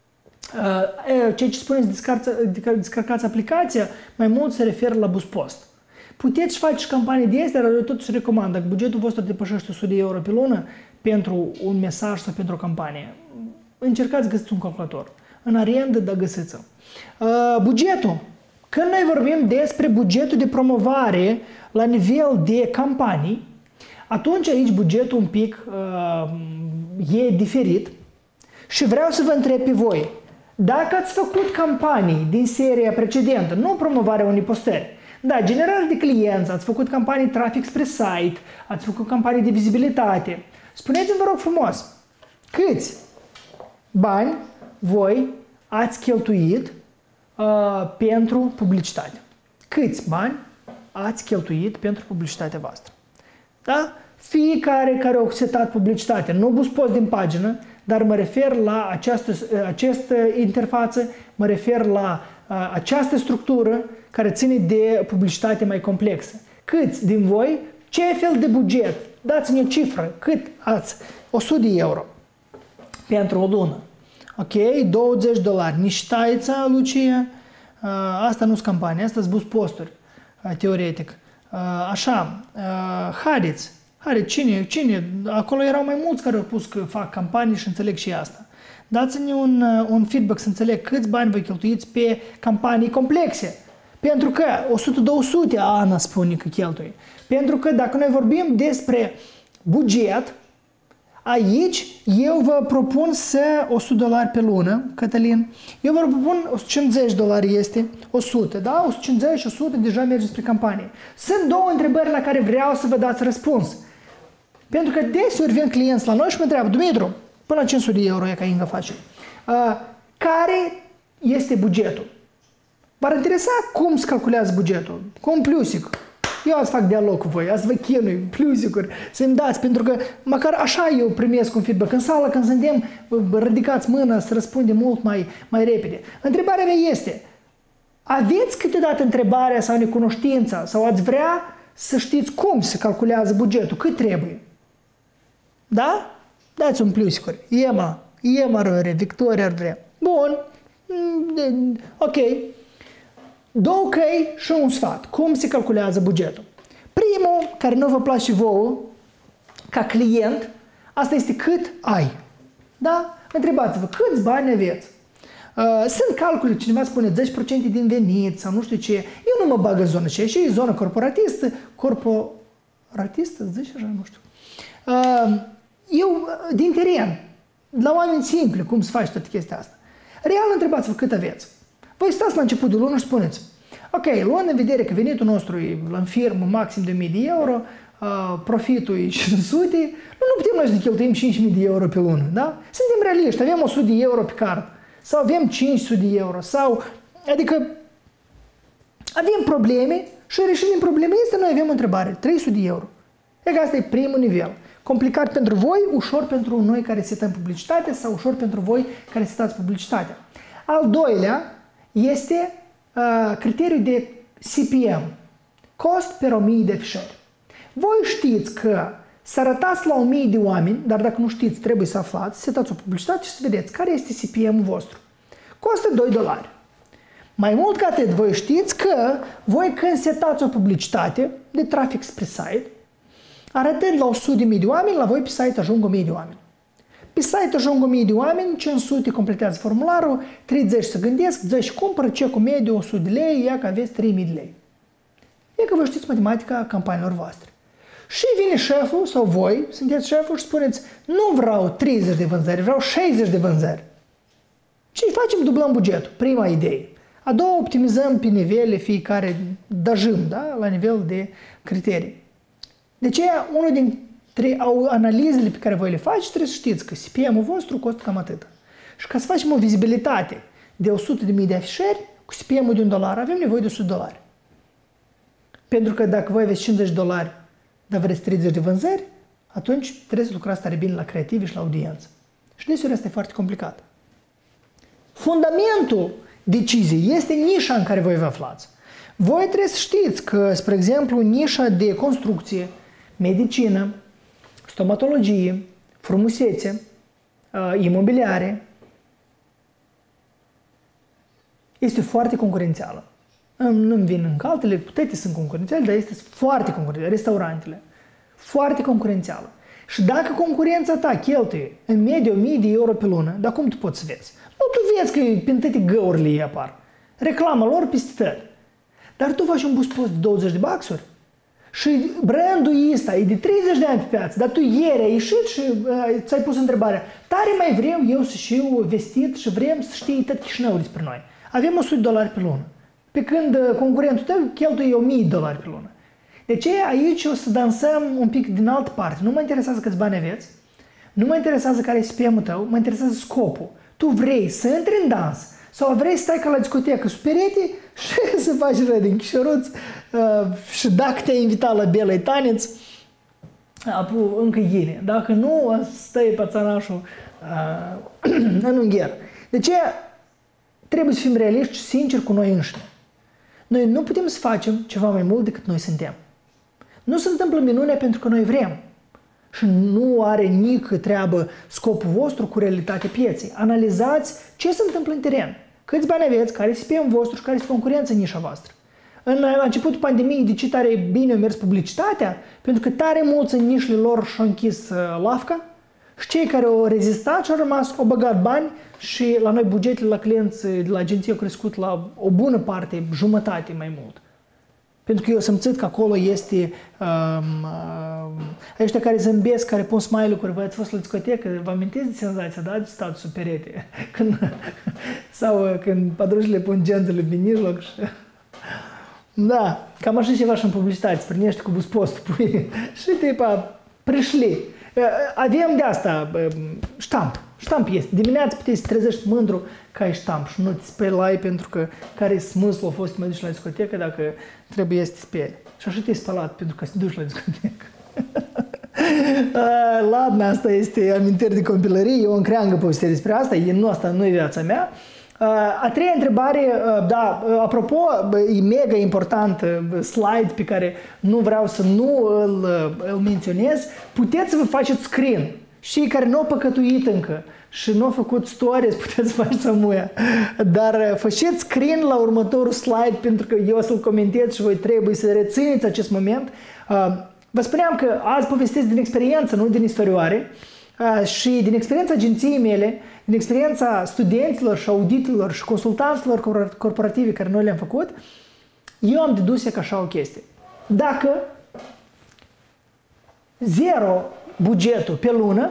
A: Ceea ce spuneți, descărcați aplicația, mai mult se referă la boost post. Puteți face campanii de astea, dar eu totuși recomand, dacă bugetul vostru depășește 100 de euro pe lună pentru un mesaj sau pentru o campanie, încercați să găsiți un calculator. În arendă, dar găsiți-o. Bugetul. Când noi vorbim despre bugetul de promovare la nivel de campanii, atunci aici bugetul un pic e diferit și vreau să vă întreb pe voi. Dacă ați făcut campanii din seria precedentă, nu promovarea unei postări, da, generare de clienți, ați făcut campanii trafic spre site, ați făcut campanii de vizibilitate, spuneți-mi, vă rog frumos, câți bani voi ați cheltuit pentru publicitate? Câți bani ați cheltuit pentru publicitatea voastră? Da? Fiecare care a setat publicitate, nu bus post din pagină, dar mă refer la această interfață, mă refer la această structură care ține de publicitate mai complexă. Câți din voi, ce fel de buget? Dați-mi o cifră. Cât ați? 100 de euro pentru o lună. Ok? $20. Nici taița, Lucia. Asta nu-s campanie, asta-s bus posturi, teoretic. Așa, haideți, cine? Acolo erau mai mulți care au pus că fac campanii și înțeleg și asta. Dați-ne un feedback să înțeleg câți bani vă cheltuiți pe campanii complexe. Pentru că 100-200 Ana spune că cheltuie. Pentru că dacă noi vorbim despre buget, aici eu vă propun să $100 pe lună, Cătălin. Eu vă propun $150 este 100, da? 150 și 100 deja merge spre campanie. Sunt două întrebări la care vreau să vă dați răspuns. Pentru că deseori vin clienți la noi și mă întreabă, Dumitru, până la 500 de euro e ca Inga face. Care este bugetul? V-ar interesa cum se calculează bugetul? Cu un plusic. Eu azi fac dialog cu voi, azi vă chinui, plusicuri, să-mi dați, pentru că măcar așa eu primesc un feedback. În sală, când suntem, ridicați mâna să răspundem mult mai repede. Întrebarea mea este, aveți câteodată întrebarea sau necunoștința sau ați vrea să știți cum se calculează bugetul, cât trebuie? Da? Dați un plusicuri. Ema are, Victoria ar vrea. Bun. Ok. Două căi și un sfat. Cum se calculează bugetul? Primul, care nu vă place vouă, ca client, asta este cât ai. Da? Întrebați-vă, câți bani aveți? Sunt calcule, cineva spune 10% din venit sau nu știu ce. Eu nu mă bag în zona aceea, și e zona corporatistă. Corporatistă, zici așa, nu știu. Eu, din teren, la oameni simpli, cum să faci toată chestia asta. Real, întrebați-vă cât aveți. Voi stați la început de lună și spuneți, ok, luând în vedere că venitul nostru e în firmă maxim de 1000 de euro, profitul e 500, nu putem noi să ne cheltuim 5000 de euro pe lună, da? Suntem realiști, avem 100 de euro pe card, sau avem 500 de euro, sau, adică, avem probleme și reșind din probleme este, noi avem o întrebare, 300 de euro. E că asta e primul nivel. Complicat pentru voi, ușor pentru noi care setăm publicitate sau ușor pentru voi care setați publicitatea. Al doilea este criteriul de CPM, cost per 1000 de afișări. Voi știți că să arătați la 1000 de oameni, dar dacă nu știți, trebuie să aflați, setați o publicitate și să vedeți care este CPM-ul vostru. Costă $2. Mai mult ca atât, voi știți că voi când setați o publicitate de trafic spre site, arătând la 100.000 de oameni, la voi pe site ajung 1000 de oameni. Pe site ajung 1000 de oameni, 500 completează formularul, 30 se gândesc, 10 cumpără, cecul mediu 100 de lei, ia că aveți 3000 de lei. E că vă știți matematica campaniilor voastre. Și vine șeful sau voi, sunteți șeful și spuneți, nu vreau 30 de vânzări, vreau 60 de vânzări. Și facem, dublăm bugetul, prima idee. A doua, optimizăm pe nivele fiecare, dajim, da? La nivel de criterii. De aceea, unul dintre analizele pe care voi le faceți, trebuie să știți că CPM-ul vostru costă cam atât. Și ca să facem o vizibilitate de 100.000 de afișări, cu CPM-ul de $1, avem nevoie de $100. Pentru că dacă voi aveți $50, dar vreți 30 de vânzări, atunci trebuie să lucrați tare bine la creativi și la audiență. Și deseori asta e foarte complicat. Fundamentul deciziei este nișa în care voi vă aflați. Voi trebuie să știți că, spre exemplu, nișa de construcție, medicină, stomatologie, frumusețe, imobiliare, este foarte concurențială. Nu-mi vin încă altele, toate sunt concurențiale, dar este foarte concurențială. Restaurantele, foarte concurențială. Și dacă concurența ta cheltuie în medie 1000 de euro pe lună, dar cum tu poți să vezi? Nu, tu vezi că prin toate găurile ei apar. Reclama lor peste tot. Dar tu faci un boost post de 20 de baxuri și brandul ăsta e de 30 de ani pe piață, dar tu ieri ai ieșit și ți-ai pus întrebarea, tare mai vreau eu să știu vestit și vrem să știi tot Chișinăul despre noi. Avem $100 pe lună, pe când concurentul tău cheltuie $1000 pe lună. De ce aici o să dansăm un pic din altă parte. Nu mă interesează câți bani aveți, nu mă interesează care e CPM-ul tău, mă interesează scopul. tu vrei să intri în dans sau vrei să stai ca la discotecă sub perete și să faci reding șoruț și dacă te-ai invitat la belă taneț, încă ghine. Dacă nu, stai pățănașul în ungher. De ce trebuie să fim realiști și sinceri cu noi înșine? Noi nu putem să facem ceva mai mult decât noi suntem. Nu se întâmplă minunea pentru că noi vrem. Și nu are nici treabă scopul vostru cu realitatea pieței. Analizați ce se întâmplă în teren. Câți bani aveți, care este PM vostru și care este concurența în nișa voastră. La începutul pandemiei, de ce tare bine a mers publicitatea? Pentru că tare mulți în nișele lor și-au închis lavca și cei care au rezistat și au rămas, au băgat bani și la noi bugetele la clienți de la agenție au crescut la o bună parte, jumătate mai mult. Pentru că eu simțit că acolo este ăștia care zâmbesc, care pun smile-uri, voi ați fost la discotecă, vă amintiți de senzația, da? De statul sub perete. Sau când padrușile pun genzele pe mijloc și... Da, cam așa ceva și în publicitate, îți prinești cu buspost, pui și tipa prișli. Avem de asta ștamp este. Dimineața puteți să trezești mândru că ai ștamp și nu te speli pentru că care smâslul a fost să mă duci la discotecă dacă trebuie să te speli. Și așa te-ai spălat pentru că să te duci la discotecă. Ladna, asta este amintiri de copilărie, eu încreangă povestea despre asta, asta nu e viața mea. A treia întrebare, da, apropo, e mega important slide pe care nu vreau să nu îl menționez, puteți să vă faceți screen. Și care nu au păcătuit încă și nu au făcut stories, puteți să faceți samuia. Dar faceți screen la următorul slide pentru că eu o să-l comentez și voi trebuie să rețineți acest moment. Vă spuneam că azi povestesc din experiență, nu din istorioare. Și din experiența agenției mele, din experiența studenților și auditorilor și consultanților corporative care noi le-am făcut, eu am dedus ca așa o chestie. Dacă 0 bugetul pe lună,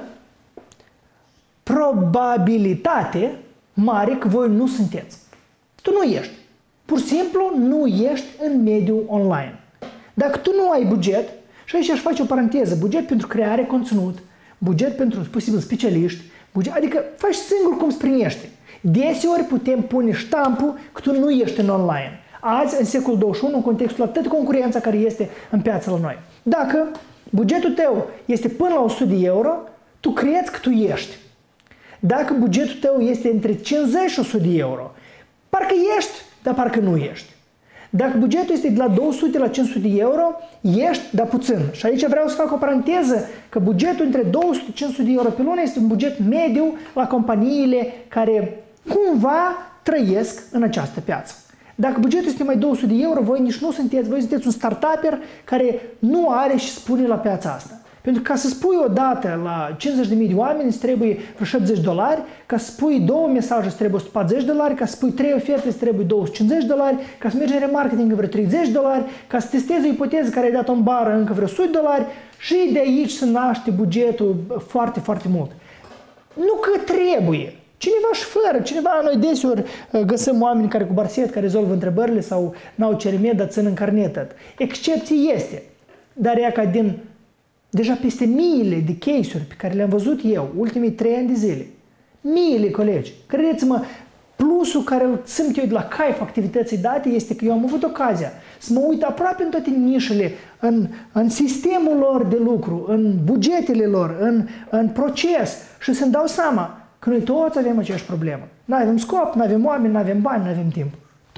A: probabilitate mare că voi nu sunteți. Tu nu ești. Pur și simplu nu ești în mediul online. Dacă tu nu ai buget, și aici aș face o paranteză, buget pentru creare conținut, buget pentru posibil specialiști, buget, adică faci singur cum îți primește. Deseori putem pune ștampul că tu nu ești în online. Azi, în secolul 21, în contextul atât concurența care este în piața la noi. Dacă bugetul tău este până la 100 de euro, tu crezi că tu ești. Dacă bugetul tău este între 50 și 100 de euro, parcă ești, dar parcă nu ești. Dacă bugetul este de la 200 la 500 de euro, ești, dar puțin. Și aici vreau să fac o paranteză că bugetul între 200-500 de euro pe lună este un buget mediu la companiile care cumva trăiesc în această piață. Dacă bugetul este mai 200 de euro, voi nici nu sunteți, voi sunteți un startuper care nu are și spune la piața asta. Pentru că ca să spui o dată la 50.000 de oameni îți trebuie vreo $70, ca să spui 2 mesaje îți trebuie $140, ca să spui 3 oferte îți trebuie $250, ca să mergi în remarketing vreo $30, ca să testezi o ipoteză care ai dat-o în bară încă vreo $100 și de aici se naște bugetul foarte, foarte mult. Nu că trebuie. Cineva și fără, cineva, noi deseori găsim oameni care cu barset, care rezolvă întrebările sau n-au CRM, dar țin în carnet. Excepție este, dar ea ca din deja peste miile de case-uri pe care le-am văzut eu, ultimii 3 ani de zile. Miile, colegi. Credeți-mă, plusul care îl simt eu de la caif activității date este că eu am avut ocazia să mă uit aproape în toate nișele, în sistemul lor de lucru, în bugetele lor, în proces și să-mi dau seama că noi toți avem aceeași problemă. N-avem scop, n-avem oameni, n-avem bani, n-avem timp.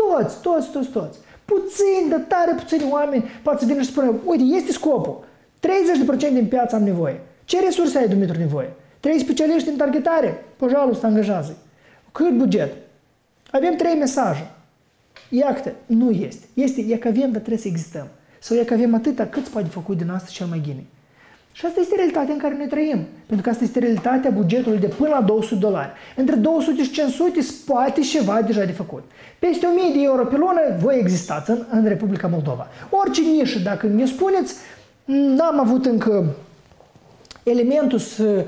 A: Toți. Puțini, dar tare puțini oameni poate să vină și spune, uite, este scopul. 30% din piață am nevoie. Ce resurse ai, Dumitru, nevoie? 3 specialiști în targetare? Pojalul să angajează. Cât buget? Avem 3 mesaje. Iată, nu este. E că avem, dar trebuie să existăm. Sau e că avem atâta cât se poate făcut din asta cel mai ghine. Și asta este realitatea în care noi trăim. Pentru că asta este realitatea bugetului de până la $200. Între 200 și 500 poate ceva deja de făcut. Peste 1000 de euro pe lună voi existați în Republica Moldova. Orice nișă, dacă ne spuneți, n-am avut încă elementul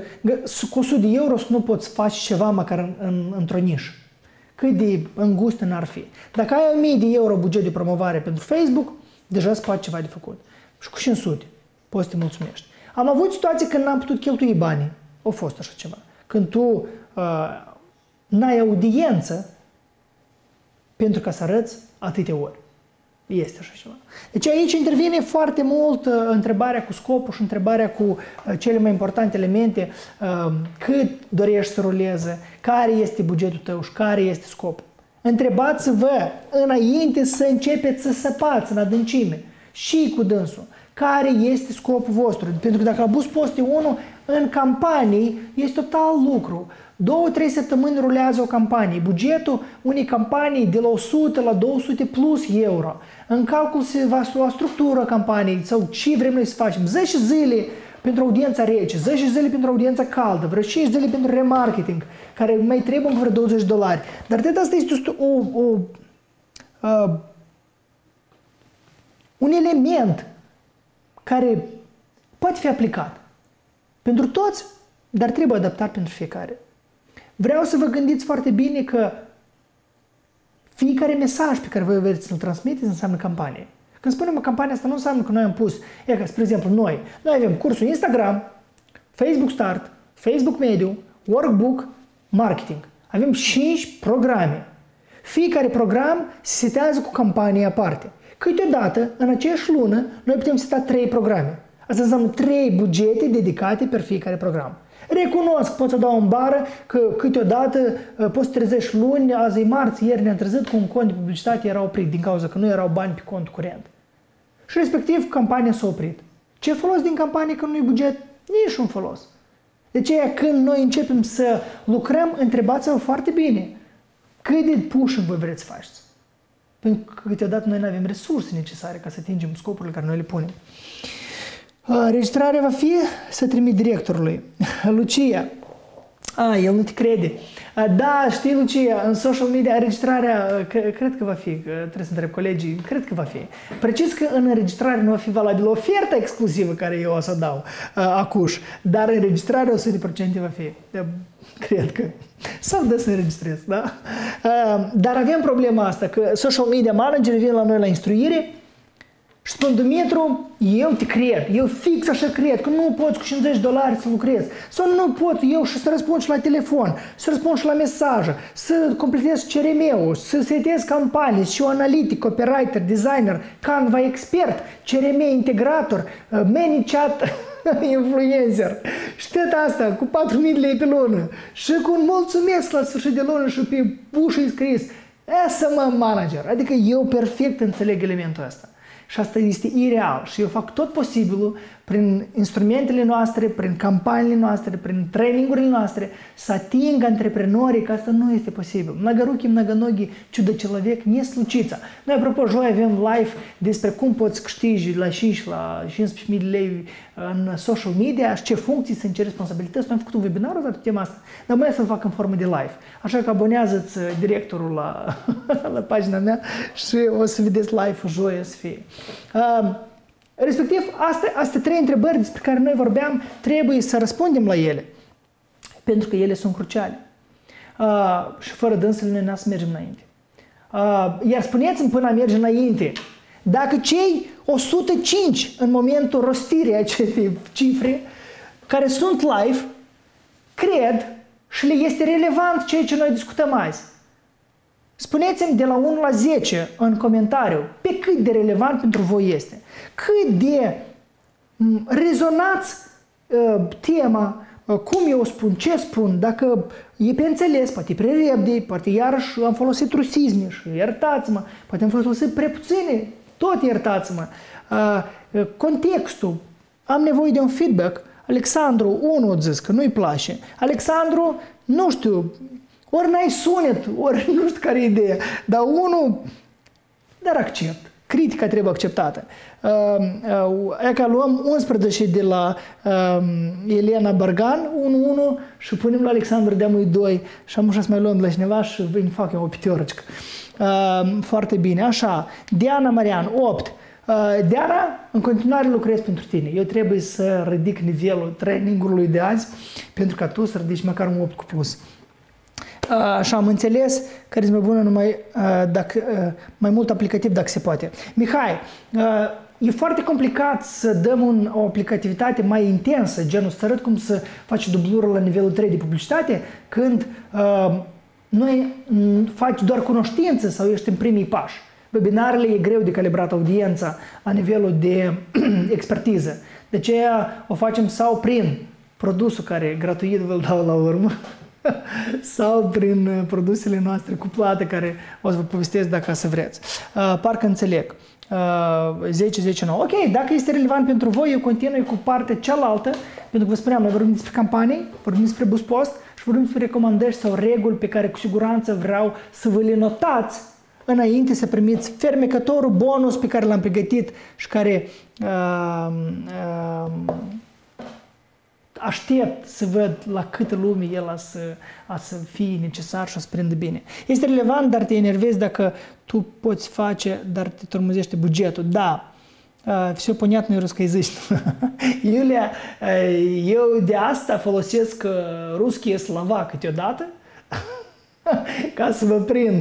A: cu 100 de euro să nu poți face ceva măcar într-o nișă. Cât de îngustă n-ar fi. Dacă ai 1000 de euro buget de promovare pentru Facebook, deja îți poate ceva de făcut. Și cu 500 poți să te mulțumești. Am avut situații când n-am putut cheltui banii. A fost așa ceva. Când tu n-ai audiență pentru ca să arăți atâtea ori. Este așa ceva. Deci aici intervine foarte mult întrebarea cu scopul și întrebarea cu cele mai importante elemente, cât dorești să ruleze, care este bugetul tău și care este scopul. Întrebați-vă înainte să începeți să săpați în adâncime și cu dânsul. Care este scopul vostru? Pentru că dacă la Boost Post 1 în campanii este total lucru. 2-3 săptămâni rulează o campanie. Bugetul unei campanii de la 100 la 200 plus euro. În calcul se va lua structura campaniei sau ce vrem noi să facem. 10 zile pentru audiența rece, 10 zile pentru audiența caldă, vreo 5 zile pentru remarketing, care mai trebuie vreo $20. Dar de asta este un element care poate fi aplicat pentru toți, dar trebuie adaptat pentru fiecare. Vreau să vă gândiți foarte bine că fiecare mesaj pe care voi vreți să-l transmiteți înseamnă campanie. Când spunem o campanie, asta nu înseamnă că noi am pus, că, spre exemplu, noi avem cursul Instagram, Facebook Start, Facebook Medium, Workbook, Marketing. Avem 5 programe. Fiecare program se setează cu campanie aparte. Câteodată, în aceeași lună, noi putem seta 3 programe. Asta înseamnă 3 bugete dedicate per fiecare program. Recunosc, pot să dau în bară că câteodată poți să trezești luni, azi e marți, ieri ne-am trezit cu un cont de publicitate era oprit din cauza că nu erau bani pe cont curent. Și respectiv campania s-a oprit. Ce folos din campanie că nu e buget? Nici un folos. De aceea când noi începem să lucrăm, întrebați-vă foarte bine cât de push voi vreți să faceți. Pentru că câteodată noi nu avem resurse necesare ca să atingem scopurile care noi le punem. Registrarea va fi să trimit directorului. Lucia. El nu te crede. Da, știi, Lucia, în social media înregistrarea, cred că va fi, trebuie să întreb colegii, cred că va fi. Precis că în înregistrare nu va fi valabilă oferta exclusivă care eu o să dau acuș, dar înregistrarea 100% va fi. Cred că. Sau de să înregistrez, da? Dar avem problema asta, că social media managerii vin la noi la instruire și spun, Dumitru, eu te cred, eu fix așa cred, că nu poți cu $50 să lucrezi. Sau nu pot eu și să răspund și la telefon, să răspund și la mesaje, să completez CRM-ul, să setez campanii, și eu analitic, copywriter, designer, Canva expert, CRM integrator, ManyChat influencer. Și tot asta cu 4.000 lei pe lună și cu un mulțumesc la sfârșit de lună și pe ușă scris SM manager. Adică eu perfect înțeleg elementul ăsta. Și asta este ireal. Și eu fac tot posibilul prin instrumentele noastre, prin campaniile noastre, prin trainingurile noastre, să ating antreprenorii, că asta nu este posibil. Многорукий, многоногий, чудо-человек, не случится. Noi, apropo, joi avem live despre cum poți câștigi la 5, la 15.000 de lei în social media și ce funcții sunt, ce responsabilități. Noi am făcut un webinar pe tema asta, dar mai să-l fac în formă de live. Așa că abonează-ți directorul la pagina mea și o să vedeți live-ul joi, o să fie. Respectiv, astea 3 întrebări despre care noi vorbeam, trebuie să răspundem la ele, pentru că ele sunt cruciale. Și fără dânsele noi n-am să mergem înainte. Iar spuneți-mi până a merge înainte, dacă cei 105 în momentul rostirii acestei cifre, care sunt live, cred și le este relevant ceea ce noi discutăm azi. Spuneți-mi de la 1 la 10 în comentariu pe cât de relevant pentru voi este. Cât de rezonați tema, cum eu spun, ce spun, dacă e pe înțeles, poate e prea repede, poate iarăși am folosit rusisme și iertați-mă, poate am folosit prea puține, tot iertați-mă. Contextul, am nevoie de un feedback. Alexandru, unul a zis că nu-i place. Alexandru, nu știu, ori n-ai sunet, ori nu știu care e ideea, dar unul, dar accept. Critica trebuie acceptată. E că luăm 11 de la Elena Bargan, 1 și punem la Alexandru Deamui 2 și am să mai luăm de la cineva și îi fac eu o pitiorăcică. Foarte bine. Așa, Diana Marian, 8. Diana, în continuare lucrez pentru tine. Eu trebuie să ridic nivelul trainingului de azi pentru ca tu să ridici măcar un 8 cu plus. Așa am înțeles, carisma bună numai mai mult aplicativ dacă se poate. Mihai, e foarte complicat să dăm o aplicativitate mai intensă, genul să arăt cum să faci dublură la nivelul 3 de publicitate, când Noi faci doar cunoștință sau ești în primii pași. Webinarele e greu de calibrat audiența la nivelul de expertiză. De aceea o facem sau prin produsul care gratuit vă-l dau la urmă, sau prin produsele noastre cu plată care o să vă povestesc dacă să vreți. Parcă înțeleg. 10-10-9. Ok, dacă este relevant pentru voi, eu continui cu partea cealaltă, pentru că vă spuneam, noi vorbim despre campanii, vorbim despre BoostPost și vorbim despre recomandări sau reguli pe care cu siguranță vreau să vă le notați înainte să primiți fermecătorul bonus pe care l-am pregătit și care aștept să văd la câtă lume el a să fie necesar și o să prindă bine. Este relevant, dar te enervezi dacă tu poți face, dar te tormuzește bugetul. Da, все понятно русскоязычно. Iulia, eu de asta folosesc ruschie slova câteodată ca să vă prind.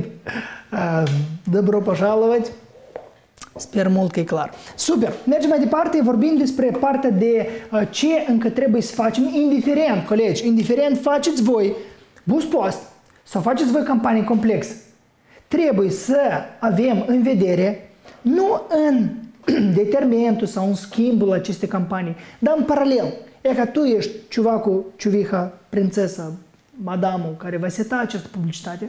A: Добро пожаловать! Sper mult că e clar. Super! Mergem mai departe, vorbim despre partea de ce încă trebuie să facem, indiferent, colegi, indiferent faceți voi BoostPost sau faceți voi campanii complexe. Trebuie să avem în vedere, nu în determinul sau în schimbul acestei campanii, dar în paralel. E ca tu ești ciuvacul, ciuviha, prințesa, madamul care va seta această publicitate.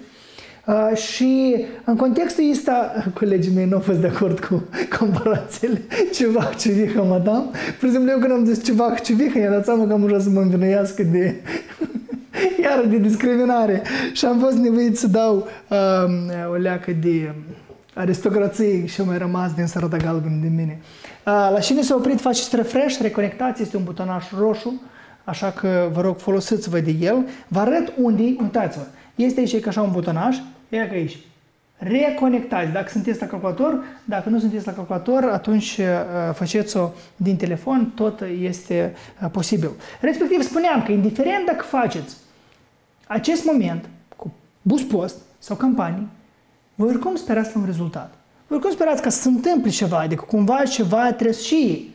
A: Și în contextul ăsta, colegii mei nu au fost de acord cu comparațiile ciuvac, ciuviha, madam. Pur și simplu, eu când am zis ciuvac, ciuviha, i-am dat seama că am vrut să mă învinuiască de iară de discriminare. Și am fost nevoit să dau o leacă de aristocrație și mai rămas din sărata galbenă de mine. La cine s-a oprit, faceți refresh, reconectați, este un butonaș roșu, așa că vă rog folosiți-vă de el. Vă arăt unde, uitați-vă, este aici ca așa un butonaș, e ca aici. Reconectați, dacă sunteți la calculator, dacă nu sunteți la calculator, atunci faceți-o din telefon, tot este posibil. Respectiv spuneam că indiferent dacă faceți acest moment cu BoostPost sau campanii, voi oricum sperați la un rezultat. Voi oricum sperați ca să se întâmple ceva, adică cumva ceva trebuie și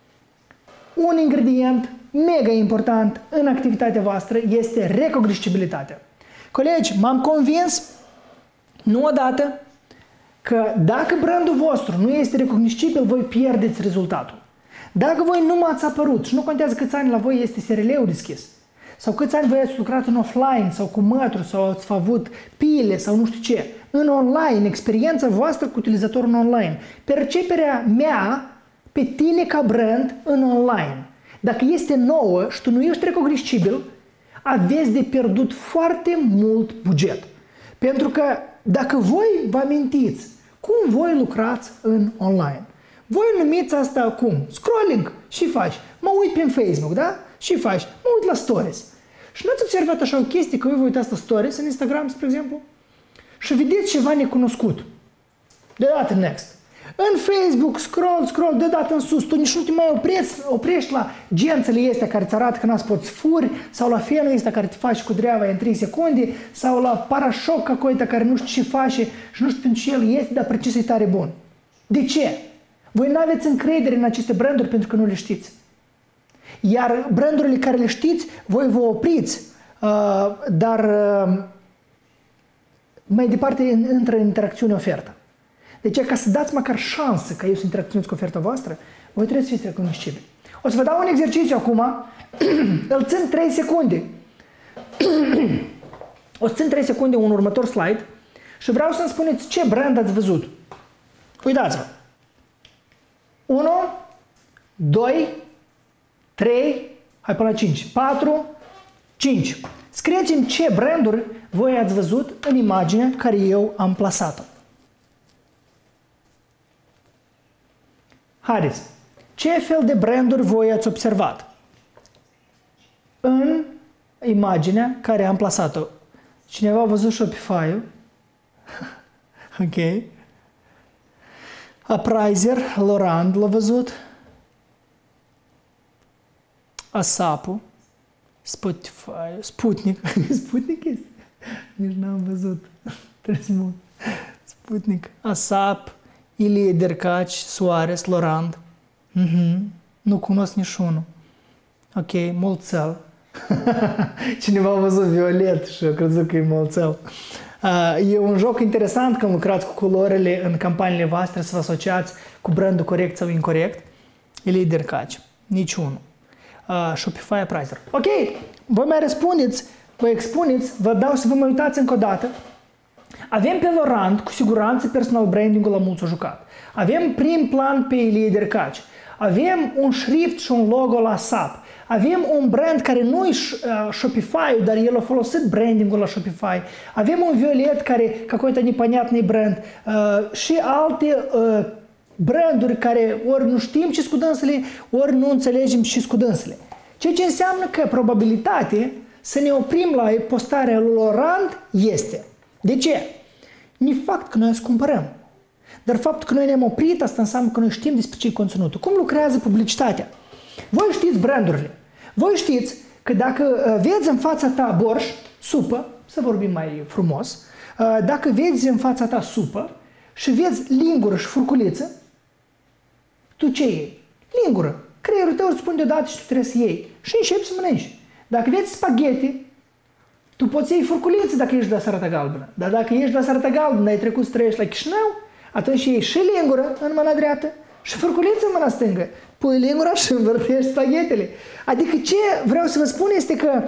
A: un ingredient mega important în activitatea voastră este recognoscibilitatea. Colegi, m-am convins nu odată că dacă brandul vostru nu este recognoscibil, voi pierdeți rezultatul. Dacă voi nu m-ați apărut și nu contează câți ani la voi este SRL-ul deschis, sau câți ani voi ați lucrat în offline sau cu mătru sau ați avut pile sau nu știu ce, în online, experiența voastră cu utilizatorul în online, perceperea mea pe tine ca brand în online, dacă este nouă și tu nu ești recognoscibil, aveți de pierdut foarte mult buget. Pentru că dacă voi vă amintiți cum voi lucrați în online, voi numiți asta acum scrolling și faci, mă uit prin Facebook, da? Și faci, mă uit la stories. Și nu ați observat așa o chestie că voi vă uitați la stories în Instagram, spre exemplu, și vedeți ceva necunoscut. Deodată next. În Facebook, scroll, deodată în sus, tu nici nu te mai oprești la gențele astea care îți arată că n-ați poți furi, sau la fenul ăsta care te faci cu dreava în 3 secunde, sau la parașoc cacoita care nu știu ce face și nu știu pentru ce el este, dar precis e tare bun. De ce? Voi nu aveți încredere în aceste branduri pentru că nu le știți. Iar brandurile care le știți, voi vă opriți, dar mai departe intră în interacțiune ofertă. Deci, ca să dați măcar șansă ca eu să interacționez cu oferta voastră, voi trebuie să fiți recunoscibili. O să vă dau un exercițiu acum, îl țin 3 secunde. O să țin 3 secunde un următor slide și vreau să-mi spuneți ce brand ați văzut. Uitați-vă. 1, 2, 3, hai până la 5, 4, 5. Scrieți-mi ce branduri voi ați văzut în imaginea care eu am plasat-o. Haideți, ce fel de branduri voi ați observat în imaginea care am plasat-o? Cineva a văzut Shopify-ul? Ok. Appraiser, Lorand l-a văzut. ASAP-ul, Spotify, Sputnik. Sputnik este? Nici n-am văzut. Trebuie să mă... Sputnik, ASAP, Ilie Dercaci, Suarez, Lorand. Nu cunosc niciunul. Ok, Mulțel. Cineva a văzut violet și a crezut că e molțel. E un joc interesant când lucrați cu culorile în campaniile voastre să vă asociați cu brandul corect sau incorrect. E lider caci. Niciunul. Shopify Pricer. Ok, voi mai răspundeți, vă expuneți, vă dau să vă mai uitați încă o dată. Avem pe Laurent, cu siguranță, personal branding-ul la mulți a jucat. Avem prim plan pe lider caci. Avem un șrift și un logo la SAP. Avem un brand care nu e Shopify, dar el a folosit branding-ul la Shopify. Avem un violet care, какой-то непонятный brand. Și alte branduri care ori nu știm ce-s cu dânsele, ori nu înțelegem ce-s cu dânsele. Ceea ce înseamnă că probabilitatea să ne oprim la postarea lui Laurent este. De ce? Nu e fapt că noi să cumpărăm. Dar faptul că noi ne-am oprit, asta înseamnă că noi știm despre ce e conținutul. Cum lucrează publicitatea? Voi știți brandurile. Voi știți că dacă vezi în fața ta borș, supă, să vorbim mai frumos, dacă vezi în fața ta supă și vezi lingură și furculiță, tu ce iei? Lingură. Creierul tău îți spune deodată și tu trebuie să iei. Și începi să mănânci. Dacă vezi spaghetti, tu poți iei furculiță dacă ești de la Sărata Galbenă. Dar dacă ești de la Sărata Galbenă, ai trecut să trăiești la Chișinău, atunci iei și lingură în mâna dreaptă și furculiță în mâna stângă. Pui lingura și învârtești spaghetele. Adică ce vreau să vă spun este că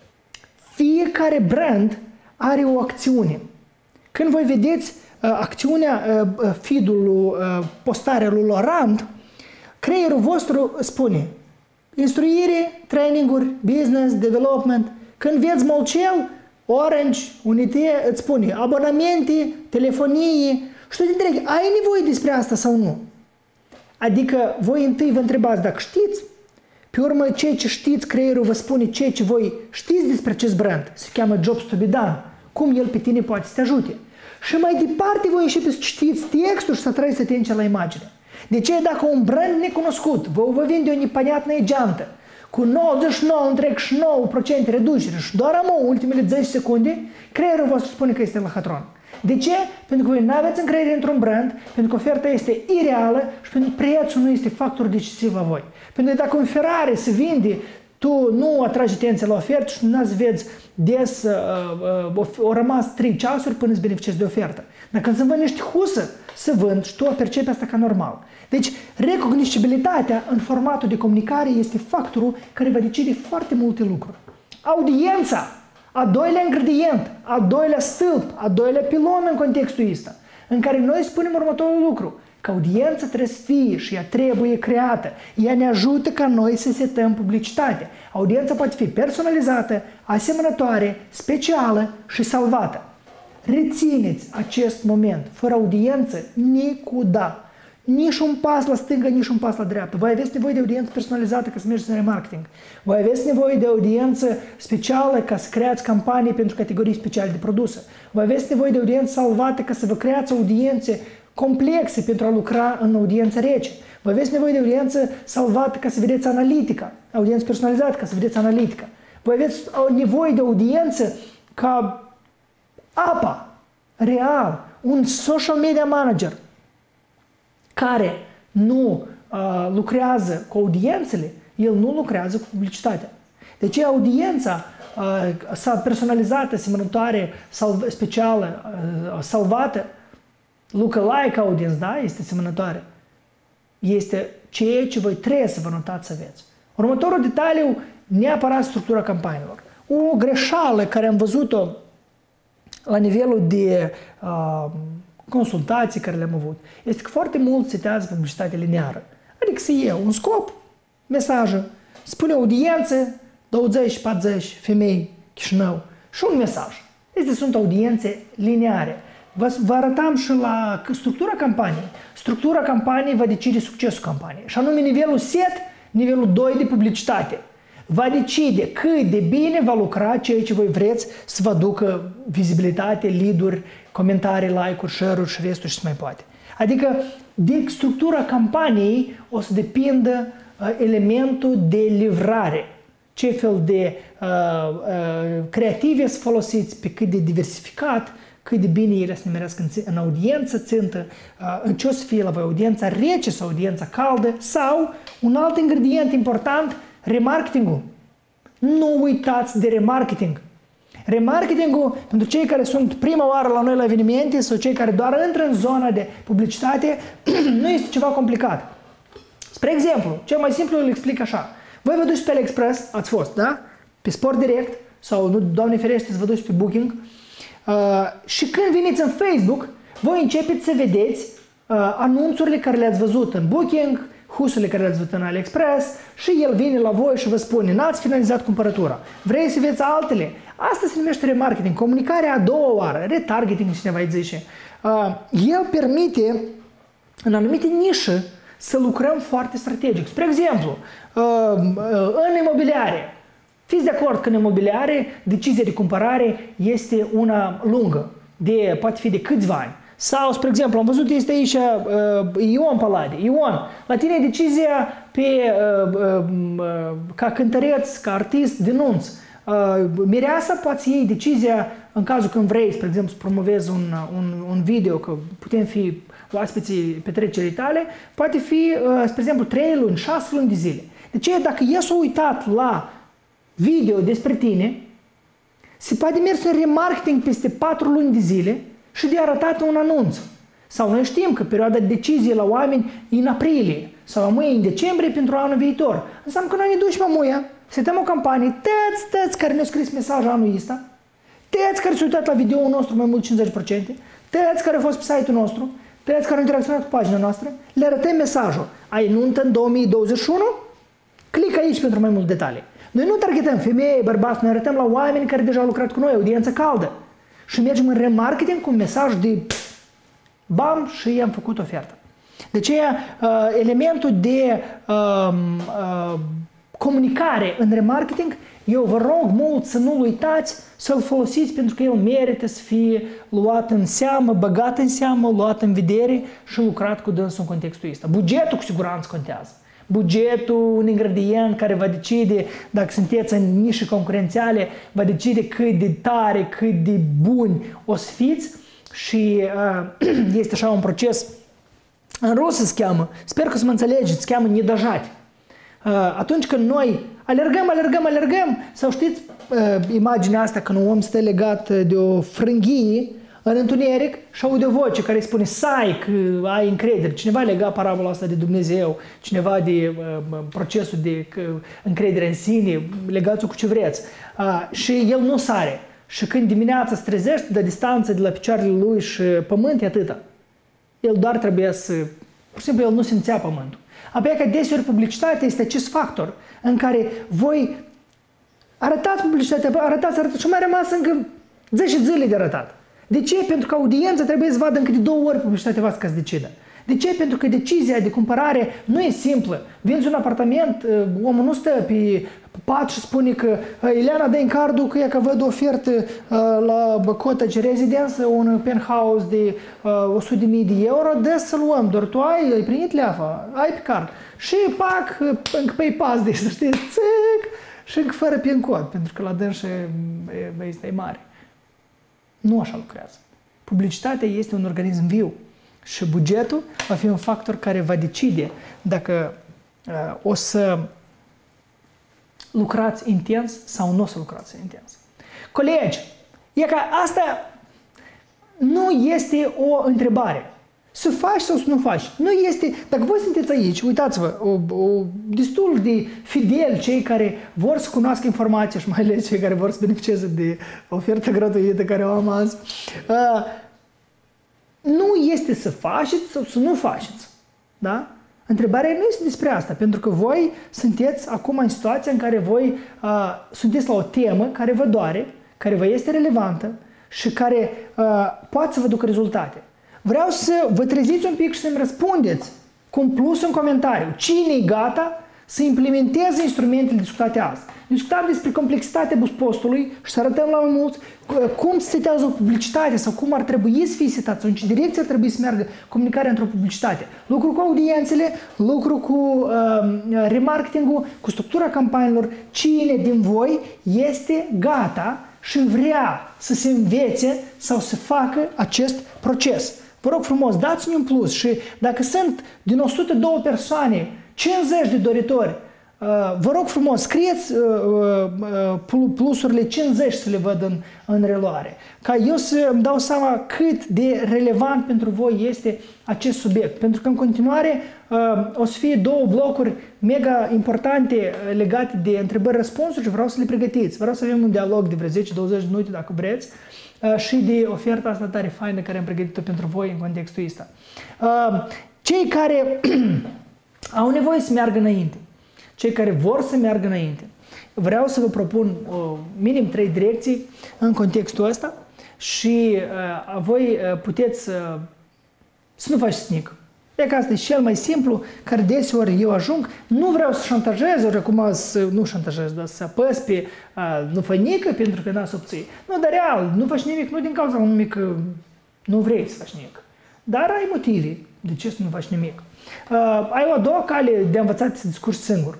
A: fiecare brand are o acțiune. Când voi vedeți acțiunea feed-ul, postarea lui Laurent, creierul vostru spune instruire, traininguri, business, development. Când vezi molcel, Orange, Unite, îți spune abonamente, telefonie și tu te întrebi, ai nevoie despre asta sau nu? Adică voi întâi vă întrebați dacă știți, pe urmă ceea ce știți, creierul vă spune ceea ce voi știți despre acest brand. Se cheamă Jobs to be done. Cum el pe tine poate să te ajute. Și mai departe voi începeți să citiți textul și să atrageți atenția la imagine. De ce dacă un brand necunoscut vă vinde o непонятная geantă cu 99,9% reducere și doar am ultimele 10 secunde, creierul vostru spune că este lahatron. De ce? Pentru că voi nu aveți încredere într-un brand, pentru că oferta este ireală și pentru că prețul nu este factor decisiv la voi. Pentru că dacă un Ferrari se vinde, tu nu atragi atenția la ofertă și nu ați vezi des, au rămas 3 ceasuri până îți beneficiezi de ofertă. Dar când se vând niște husă, se vând și tu percepi asta ca normal. Deci, recognoscibilitatea în formatul de comunicare este factorul care va decide foarte multe lucruri. Audiența, a doilea ingredient, a doilea stâlp, a doilea pilon în contextul ăsta, în care noi spunem următorul lucru, că audiența trebuie să fie și ea trebuie creată. Ea ne ajută ca noi să setăm publicitatea. Audiența poate fi personalizată, asemănătoare, specială și salvată. Rețineți acest moment. Fără audiență, nicuda. Nici un pas la stânga, nici un pas la dreapta. Voi aveți nevoie de audiență personalizată ca să mergeți în remarketing. Voi aveți nevoie de audiență specială ca să creați campanii pentru categorii speciale de produse. Voi aveți nevoie de audiență salvată ca să vă creați audiențe complexe pentru a lucra în audiență rece. Voi aveți nevoie de audiență salvată ca să vedeți analitica. Audiență personalizată ca să vedeți analitica. Voi aveți nevoie de audiență ca apa, real, un social media manager care nu lucrează cu audiențele, el nu lucrează cu publicitatea. Deci audiența personalizată, asemănătoare, specială, salvată, lookalike audience, da, este asemănătoare. Este ceea ce voi trebuie să vă notați să aveți. Următorul detaliu, neapărat structura campaniilor. O greșeală care am văzut-o la nivelul de consultații care le-am avut, este că foarte mult setează publicitate lineară. Adică să iei un scop, mesaje, spune audiențe, 20-40 femei, Chișinău, și un mesaj. Acestea sunt audiențe lineare. Vă arătam și la structura campaniei. Structura campaniei va decide succesul campaniei. Și anume nivelul set, nivelul 2 de publicitate. Va decide cât de bine va lucra ceea ce voi vreți să vă aducă vizibilitate, lead-uri, comentarii, like-uri, share-uri și restul și mai poate. Adică de structura campaniei o să depindă elementul de livrare. Ce fel de creative să folosiți, pe cât de diversificat, cât de bine ele să nimerească în audiență țintă, în ce o să fie la voi audiența rece sau audiența caldă sau un alt ingredient important, remarketing-ul. Nu uitați de remarketing. Remarketingul, pentru cei care sunt prima oară la noi la evenimente sau cei care doar intră în zona de publicitate, nu este ceva complicat. Spre exemplu, cel mai simplu îl explic așa. Voi vă duceți pe AliExpress, ați fost, da? Pe Sport Direct sau, nu, Doamne ferește, să vă duceți pe Booking și când veniți în Facebook, voi începeți să vedeți anunțurile care le-ați văzut în Booking, husurile care le-ați văzut în AliExpress și el vine la voi și vă spune, n-ați finalizat cumpărătura, vrei să vedeți altele. Asta se numește remarketing, comunicarea a doua oară, retargeting cineva îi zice. El permite în anumite nișe să lucrăm foarte strategic. Spre exemplu, în imobiliare. Fiți de acord că în imobiliare decizia de cumpărare este una lungă, poate fi de câțiva ani. Sau, spre exemplu, am văzut, este aici Ion Palade. Ion, la tine e decizia ca cântăreț, ca artist, denunț. Mireasa poate să iei decizia în cazul când vrei, spre exemplu, să promovezi un video, că putem fi oaspeții petrecerii tale, poate fi, spre exemplu, 3 luni, 6 luni de zile. Deci, dacă el s-a uitat la video despre tine, se poate merge în remarketing peste 4 luni de zile și de arătat un anunț. Sau noi știm că perioada de decizie la oameni e în aprilie sau amuie în decembrie pentru anul viitor. Înseamnă că noi ne ducem amuia, setăm o campanie, tăți care ne-au scris mesaj anul ăsta, tăți care s-au uitat la video-ul nostru mai mult 50%, tăți care au fost pe site-ul nostru, tăți care au interacționat cu pagina noastră, le arătăm mesajul. Ai nuntă în 2021? Clică aici pentru mai multe detalii. Noi nu targetăm femei, bărbați, noi arătăm la oameni care deja au lucrat cu noi, audiență caldă. Și mergem în remarketing cu un mesaj de bam și i-am făcut ofertă. De aceea, elementul de comunicare în remarketing, eu vă rog mult să nu-l uitați, să-l folosiți pentru că el merită să fie luat în seamă, băgat în seamă, luat în vedere și lucrat cu dânsul în contextul ăsta. Bugetul cu siguranță contează. Bugetul, un ingredient care va decide, dacă sunteți în nișe concurențiale, va decide cât de tare, cât de buni o să fiți și este așa un proces, în rusă se cheamă, sper că să mă înțelegeți, se cheamă nedajat. Atunci când noi alergăm, sau știți imaginea asta când un om stă legat de o frânghie în întuneric și aude o voce care îi spune sai că ai încredere. Cineva lega parabola asta de Dumnezeu, cineva de procesul de încredere în sine, legați-o cu ce vreți. Și el nu sare. Și când dimineața se trezește de distanță de la picioarele lui și pământ e atâta. El doar trebuie să... Pur și simplu el nu simțea pământul. Apoi că deseori publicitatea este acest factor în care voi arătați publicitatea, arătați și mai rămas încă 10 zile de arătat. De ce? Pentru că audiența trebuie să vadă încă de 2 ori publicitatea voastră ca să decidă. De ce? Pentru că decizia de cumpărare nu e simplă. Vinzi un apartament, omul nu stă pe pat și spune că Ileana, dă-i în cardul că e că văd o ofertă la Cottage Residence, un penthouse de 100.000 de euro, dă să luăm, doar tu ai primit leafa, ai pe card. Și pac, încă pe pas de să știți, țic, și încă fără pin cod, pentru că la dânșă e mare. Nu așa lucrează. Publicitatea este un organism viu și bugetul va fi un factor care va decide dacă o să lucrați intens sau nu o să lucrați intens. Colegi, e că asta nu este o întrebare. Să faci sau să nu faci. Nu este, dacă voi sunteți aici, uitați-vă, destul de fideli cei care vor să cunoască informația și mai ales cei care vor să beneficieze de oferta gratuită care o am azi, nu este să faceți sau să nu faceți. Da? Întrebarea nu este despre asta, pentru că voi sunteți acum în situația în care voi sunteți la o temă care vă doare, care vă este relevantă și care poate să vă ducă rezultate. Vreau să vă treziți un pic și să-mi răspundeți cu un plus în comentariu. Cine e gata să implementeze instrumentele discutate azi? Discutăm despre complexitatea postului și să arătăm la mai mult cum se setează o publicitate sau cum ar trebui să fie setat sau în ce direcție ar trebui să meargă comunicarea într-o publicitate. Lucru cu audiențele, lucru cu remarketingul, cu structura campaniilor. Cine din voi este gata și vrea să se învețe sau să facă acest proces? Vă rog frumos, dați-mi un plus și dacă sunt din 102 persoane, 50 de doritori Vă rog frumos, scrieți plusurile 50 să le văd în reluare, ca eu să îmi dau seama cât de relevant pentru voi este acest subiect. Pentru că în continuare o să fie două blocuri mega importante legate de întrebări-răspunsuri și vreau să le pregătiți. Vreau să avem un dialog de vreo 10-20 de minute dacă vreți și de oferta asta tare faină care am pregătit-o pentru voi în contextul ăsta. Cei care au nevoie să meargă înainte, cei care vor să meargă înainte, vreau să vă propun minim 3 direcții în contextul ăsta și voi puteți să nu faceți nimic. E că asta e cel mai simplu, care deseori eu ajung, nu vreau să șantajez, ori acum nu șantajez, dar să apăs pe nu fă nică pentru că n-ați obții. Nu, dar real, nu faci nimic, nu din cauza unui că nu vrei să faci nimic, dar ai motive de ce să nu faci nimic. Ai o a doua cale de a învăța să discurși singur.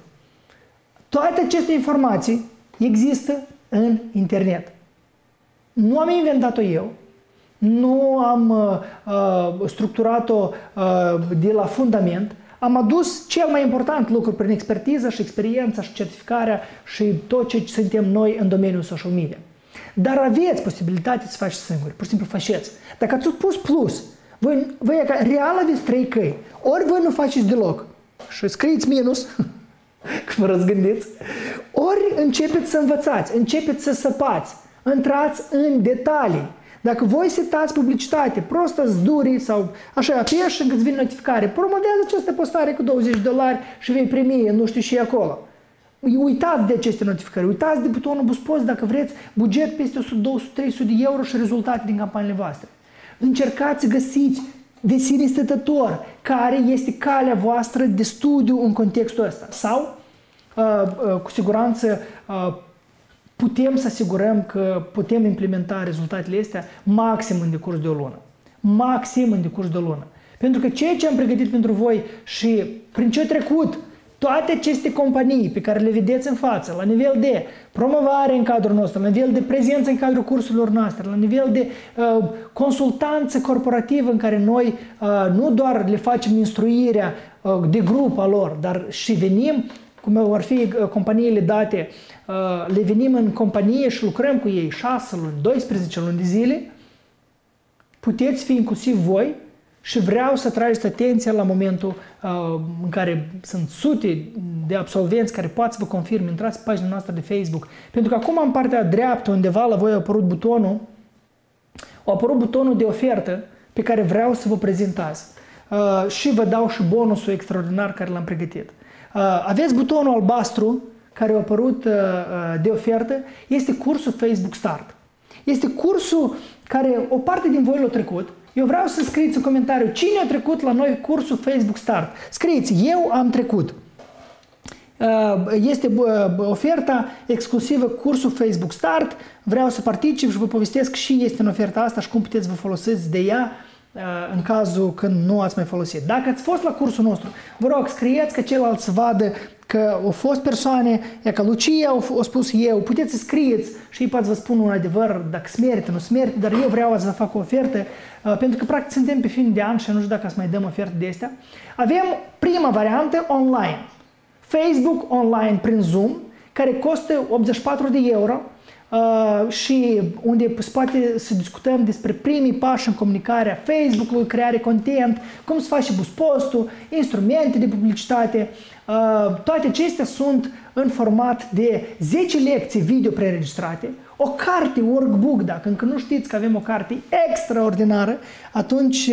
A: Toate aceste informații există în internet. Nu am inventat-o eu, nu am structurat-o de la fundament, am adus cel mai important lucru prin expertiza și experiența și certificarea și tot ce suntem noi în domeniul social media. Dar aveți posibilitatea să faceți singuri, pur și simplu faceți. Dacă ați pus plus, voi real aveți 3 căi. Ori voi nu faceți deloc și scrieți minus, că vă răzgândiți, ori începeți să învățați, începeți să săpați, intrați în detalii. Dacă voi setați publicitate, prostă zduri sau așa apeși și îți vine notificare, promovează această postare cu $20 și vei primi nu știu și acolo. Uitați de aceste notificări, uitați de butonul BoostPost dacă vreți buget peste 100, 200, 300 de euro și rezultate din campaniile voastre. Încercați să găsiți de sine stătător care este calea voastră de studiu în contextul ăsta. Sau, cu siguranță, putem să asigurăm că putem implementa rezultatele astea maxim în decurs de o lună. Maxim în decurs de o lună. Pentru că ceea ce am pregătit pentru voi și prin ce a trecut toate aceste companii pe care le vedeți în față, la nivel de promovare în cadrul nostru, la nivel de prezență în cadrul cursurilor noastre, la nivel de consultanță corporativă în care noi nu doar le facem instruirea de grup a lor, dar și venim, cum ar fi companiile date, le venim în companie și lucrăm cu ei 6 luni, 12 luni de zile, puteți fi inclusiv voi și vreau să trageți atenția la momentul în care sunt sute de absolvenți care poate să vă confirme, intrați pe pagina noastră de Facebook. Pentru că acum în partea dreaptă, undeva la voi a apărut butonul de ofertă pe care vreau să vă prezentați. Și vă dau și bonusul extraordinar care l-am pregătit. Aveți butonul albastru care a apărut de ofertă, este cursul Facebook Start. Este cursul care o parte din voi l-a trecut. Eu vreau să scrieți în comentariu cine a trecut la noi cursul Facebook Start. Scrieți, eu am trecut. Este oferta exclusivă cursul Facebook Start. Vreau să particip și vă povestesc și este în oferta asta și cum puteți vă folosiți de ea în cazul când nu ați mai folosit. Dacă ați fost la cursul nostru, vă rog, scrieți că ceilalți să vadă că au fost persoane, e ca Lucia o spus eu, puteți să scrieți și ei poate vă spun un adevăr dacă se merită, nu se merită, dar eu vreau să vă fac o ofertă, pentru că practic suntem pe fin de an și nu știu dacă să mai dăm oferte de astea. Avem prima variantă online, Facebook online prin Zoom, care costă 84 de euro, și unde se poate să discutăm despre primii pași în comunicarea Facebook-ului, creare content, cum să faci BoostPost-ul, instrumente de publicitate. Toate acestea sunt în format de 10 lecții video preînregistrate, o carte workbook, dacă încă nu știți că avem o carte extraordinară, atunci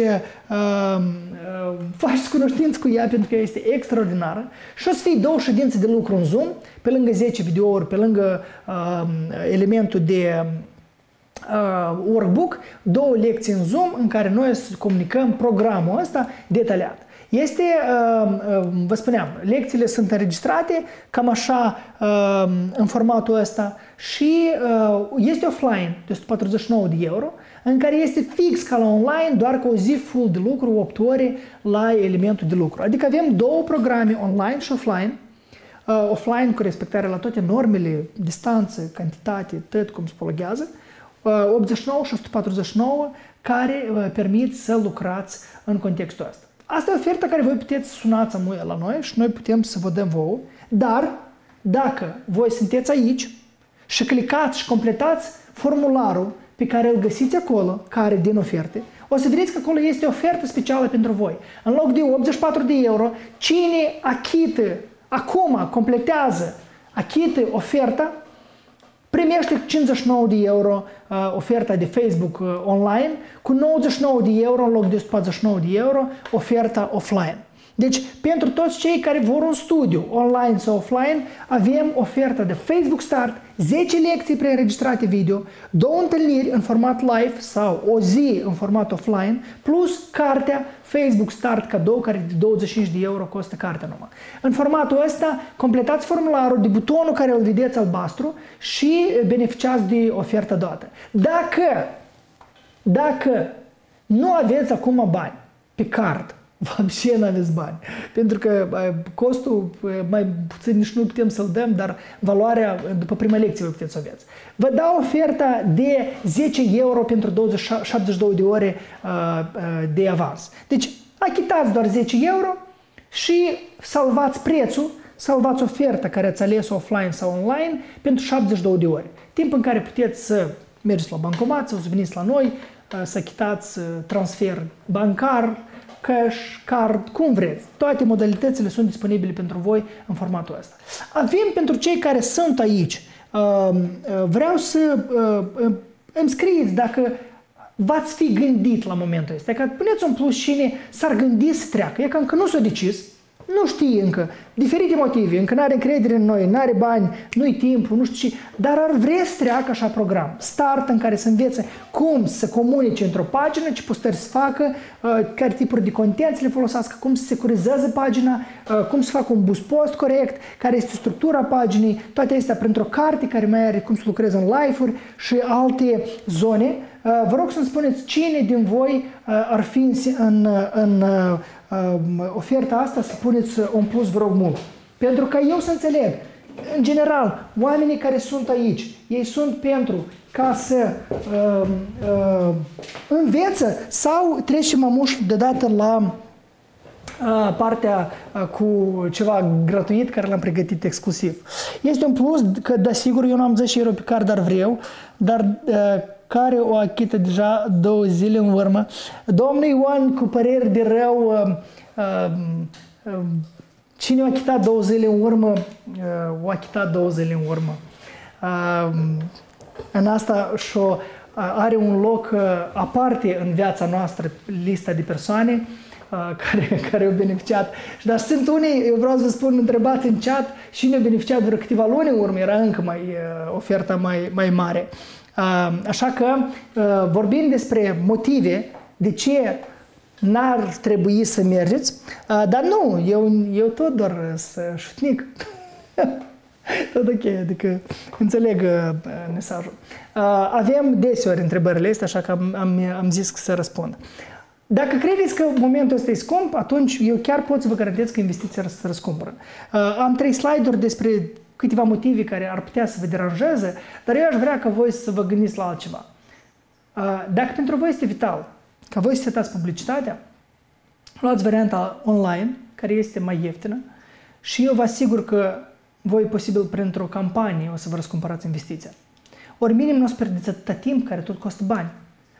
A: faceți cunoștință cu ea pentru că ea este extraordinară și o să fie 2 ședințe de lucru în Zoom, pe lângă 10 videouri, pe lângă elementul de workbook, 2 lecții în Zoom în care noi să comunicăm programul ăsta detaliat. Este, vă spuneam, lecțiile sunt înregistrate cam așa în formatul ăsta și este offline de 149 de euro, în care este fix ca la online, doar cu o zi full de lucru, 8 ore la elementul de lucru. Adică avem 2 programe online și offline. Offline cu respectarea la toate normele, distanță, cantitate, tot cum se prologhează, 89 și 149 care permit să lucrați în contextul ăsta. Asta e oferta care voi puteți sunați la noi și noi putem să vă dăm vouă, dar dacă voi sunteți aici și clicați și completați formularul pe care îl găsiți acolo, care din oferte, o să vedeți că acolo este o ofertă specială pentru voi. În loc de 84 de euro, cine achită, acum completează, achită oferta, primește 59 de euro oferta de Facebook online, cu 99 de euro în loc de 149 de euro oferta offline. Deci, pentru toți cei care vor un studiu online sau offline, avem oferta de Facebook Start, 10 lecții preînregistrate video, 2 întâlniri în format live sau o zi în format offline, plus cartea Facebook Start cadou, care de 25 de euro costă cartea numai. În formatul ăsta, completați formularul de butonul care îl vedeți albastru și beneficiați de oferta dată. Dacă nu aveți acum bani pe card, Văbșe nu aveți bani. Pentru că costul mai puțin nici nu putem să-l dăm, dar valoarea după prima lecție vă puteți să o aveți. Vă dau oferta de 10 euro pentru 72 de ore de avans. Deci achitați doar 10 euro și salvați prețul, salvați oferta care ați ales offline sau online pentru 72 de ore. Timp în care puteți să mergeți la bancomat sau să veniți la noi, să achitați transfer bancar, cash, card, cum vreți. Toate modalitățile sunt disponibile pentru voi în formatul ăsta. Avem pentru cei care sunt aici, vreau să îmi scrieți dacă v-ați fi gândit la momentul ăsta. Că puneți un plus cine s-ar gândi să treacă. E că încă nu s-a decis, nu știe încă, diferite motive, încă n-are încredere în noi, n-are bani, nu-i timp, nu știu ce, dar ar vrea să treacă așa program. Start în care să învețe cum să comunice într-o pagină, ce postări să facă, care tipuri de content le folosească, cum să securizează pagina, cum să facă un boost post corect, care este structura paginii, toate astea printr-o carte care mai are cum să lucreze în live-uri și alte zone. Vă rog să-mi spuneți cine din voi ar fi în oferta asta să puneți un plus, vă rog mult. Pentru că eu să înțeleg, în general, oamenii care sunt aici, ei sunt pentru ca să înveță sau trecem amuși deodată la partea cu ceva gratuit care l-am pregătit exclusiv. Este un plus că, da, sigur, eu nu am 10 euro pe card, dar vreau, dar care o achită deja 2 zile în urmă. Domnul Ioan, cu păreri de rău, cine o achitat 2 zile în urmă, o achitat 2 zile în urmă. În asta și-o are un loc aparte în viața noastră, lista de persoane care au beneficiat. Dar sunt unii, eu vreau să vă spun, întrebați în chat, cine a beneficiat vreo câteva luni în urmă, era încă oferta mai mare. Așa că vorbim despre motive de ce n-ar trebui să mergeți, dar nu, eu tot doar să șutnic. Tot ok, adică înțeleg mesajul. Avem deseori întrebările astea, așa că am zis să răspund. Dacă credeți că momentul ăsta e scump, atunci eu chiar pot să vă garantez că investiția se răscumpără. Am 3 slide-uri despre câteva motive care ar putea să vă deranjeze, dar eu aș vrea ca voi să vă gândiți la altceva. Dacă pentru voi este vital ca voi să setați publicitatea, luați varianta online, care este mai ieftină, și eu vă asigur că voi, posibil, printr-o campanie, o să vă răscumpărați investiția. Ori minim nu o să pierdeți atâta timp, care tot costă bani.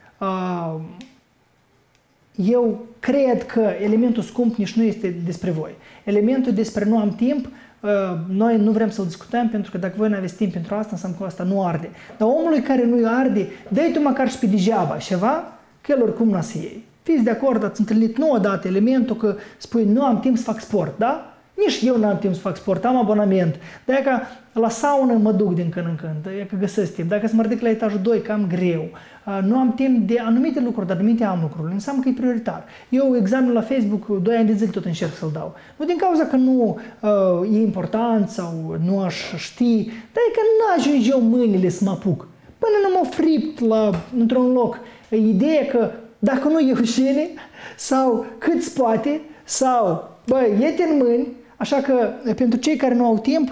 A: Eu cred că elementul scump nici nu este despre voi. Elementul despre nu am timp, noi nu vrem să-l discutăm, pentru că dacă voi nu aveți timp pentru asta, înseamnă că asta nu arde. Dar omului care nu-i arde, dă-i tu măcar și pe degeaba ceva, că el oricum n-a să iei. Fiți de acord, ați întâlnit nu odată elementul că spui nu am timp să fac sport, da? Nici eu n-am timp să fac sport, am abonament. Dacă la saună mă duc din când în când, e că găsesc timp. Dacă să mă ridic la etajul 2, cam greu. Nu am timp de anumite lucruri, dar anumite am lucruri. Înseamnă că e prioritar. Eu examenul la Facebook 2 ani de zile tot încerc să-l dau. Nu din cauza că nu e important sau nu aș ști, dar e că n-ajung eu mâinile să mă apuc. Până nu mă fript într-un loc. Ideea că dacă nu e rușine sau cât poate sau băi, e-te în mâini. Așa că, pentru cei care nu au timp,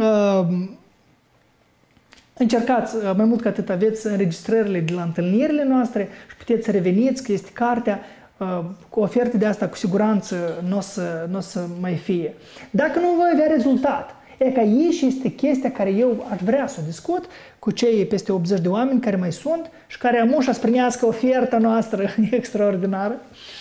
A: încercați mai mult ca atât, aveți înregistrările de la întâlnirile noastre și puteți să reveniți, că este cartea. oferte de asta cu siguranță nu o să mai fie. Dacă nu voi avea rezultat, e că aici este chestia care eu aș vrea să o discut cu cei peste 80 de oameni care mai sunt și care amuși să primească oferta noastră extraordinară.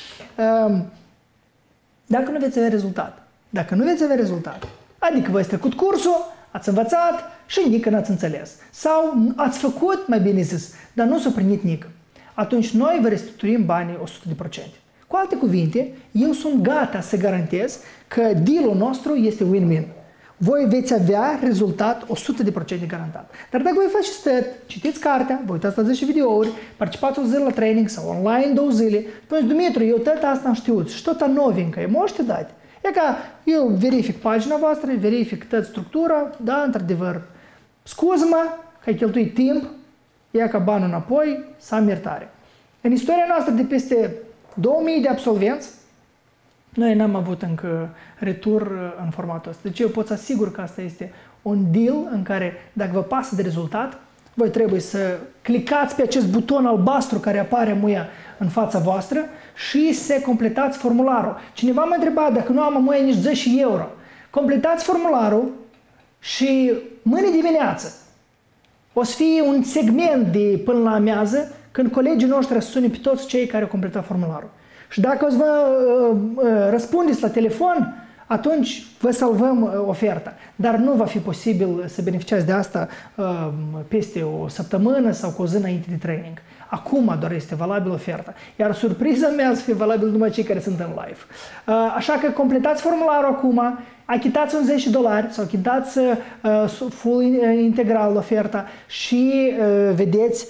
A: Dacă nu veți avea rezultat, adică voi ați trecut cursul, ați învățat și nici n-ați înțeles. Sau ați făcut, mai bine zis, dar nu s-a primit nici. Atunci noi vă restituim banii 100%. Cu alte cuvinte, eu sunt gata să garantez că deal-ul nostru este win-win. Voi veți avea rezultat 100% garantat. Dar dacă voi faceți stăt, citiți cartea, vă uitați la 10 videouri, participați o zi la training sau online 2 zile, spuneți, Dumitru, eu tot asta am știut și tot a novincă, e moște date. E ca eu verific pagina voastră, verific tot structura, da, într-adevăr, scuză-mă că ai cheltuit timp, ia ca banul înapoi, să am iertare. În istoria noastră de peste 2000 de absolvenți, noi n-am avut încă retur în formatul ăsta. Deci eu pot să asigur că asta este un deal în care, dacă vă pasă de rezultat, voi trebuie să clicați pe acest buton albastru care apare muia în fața voastră și să completați formularul. Cineva m-a întrebat dacă nu am muia nici 10 euro. Completați formularul și mâine dimineață o să fie un segment de până la amiază când colegii noștri să sune pe toți cei care au completat formularul. Și dacă o să vă răspundeți la telefon, atunci vă salvăm oferta. Dar nu va fi posibil să beneficiați de asta peste o săptămână sau cu o zi înainte de training. Acum doar este valabil oferta. Iar surpriza mea să fie valabil numai cei care sunt în live. Așa că completați formularul acum, achitați un $10 sau achitați full integral oferta și vedeți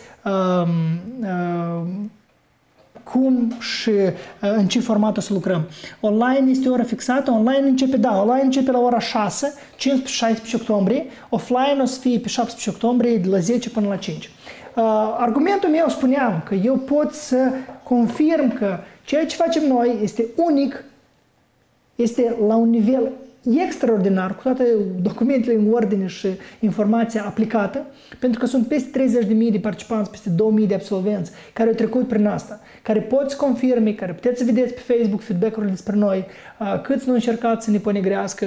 A: cum și în ce format o să lucrăm. Online este o oră fixată, online începe la ora 6, 15-16 octombrie, offline o să fie pe 17 octombrie de la 10 până la 5. Argumentul meu spuneam că eu pot să confirm că ceea ce facem noi este unic, este la un nivel extraordinar, cu toate documentele în ordine și informația aplicată, pentru că sunt peste 30.000 de participanți, peste 2.000 de absolvenți care au trecut prin asta, care pot să confirme, care puteți să vedeți pe Facebook feedback-urile despre noi, câți nu încercați să ne ponegrească,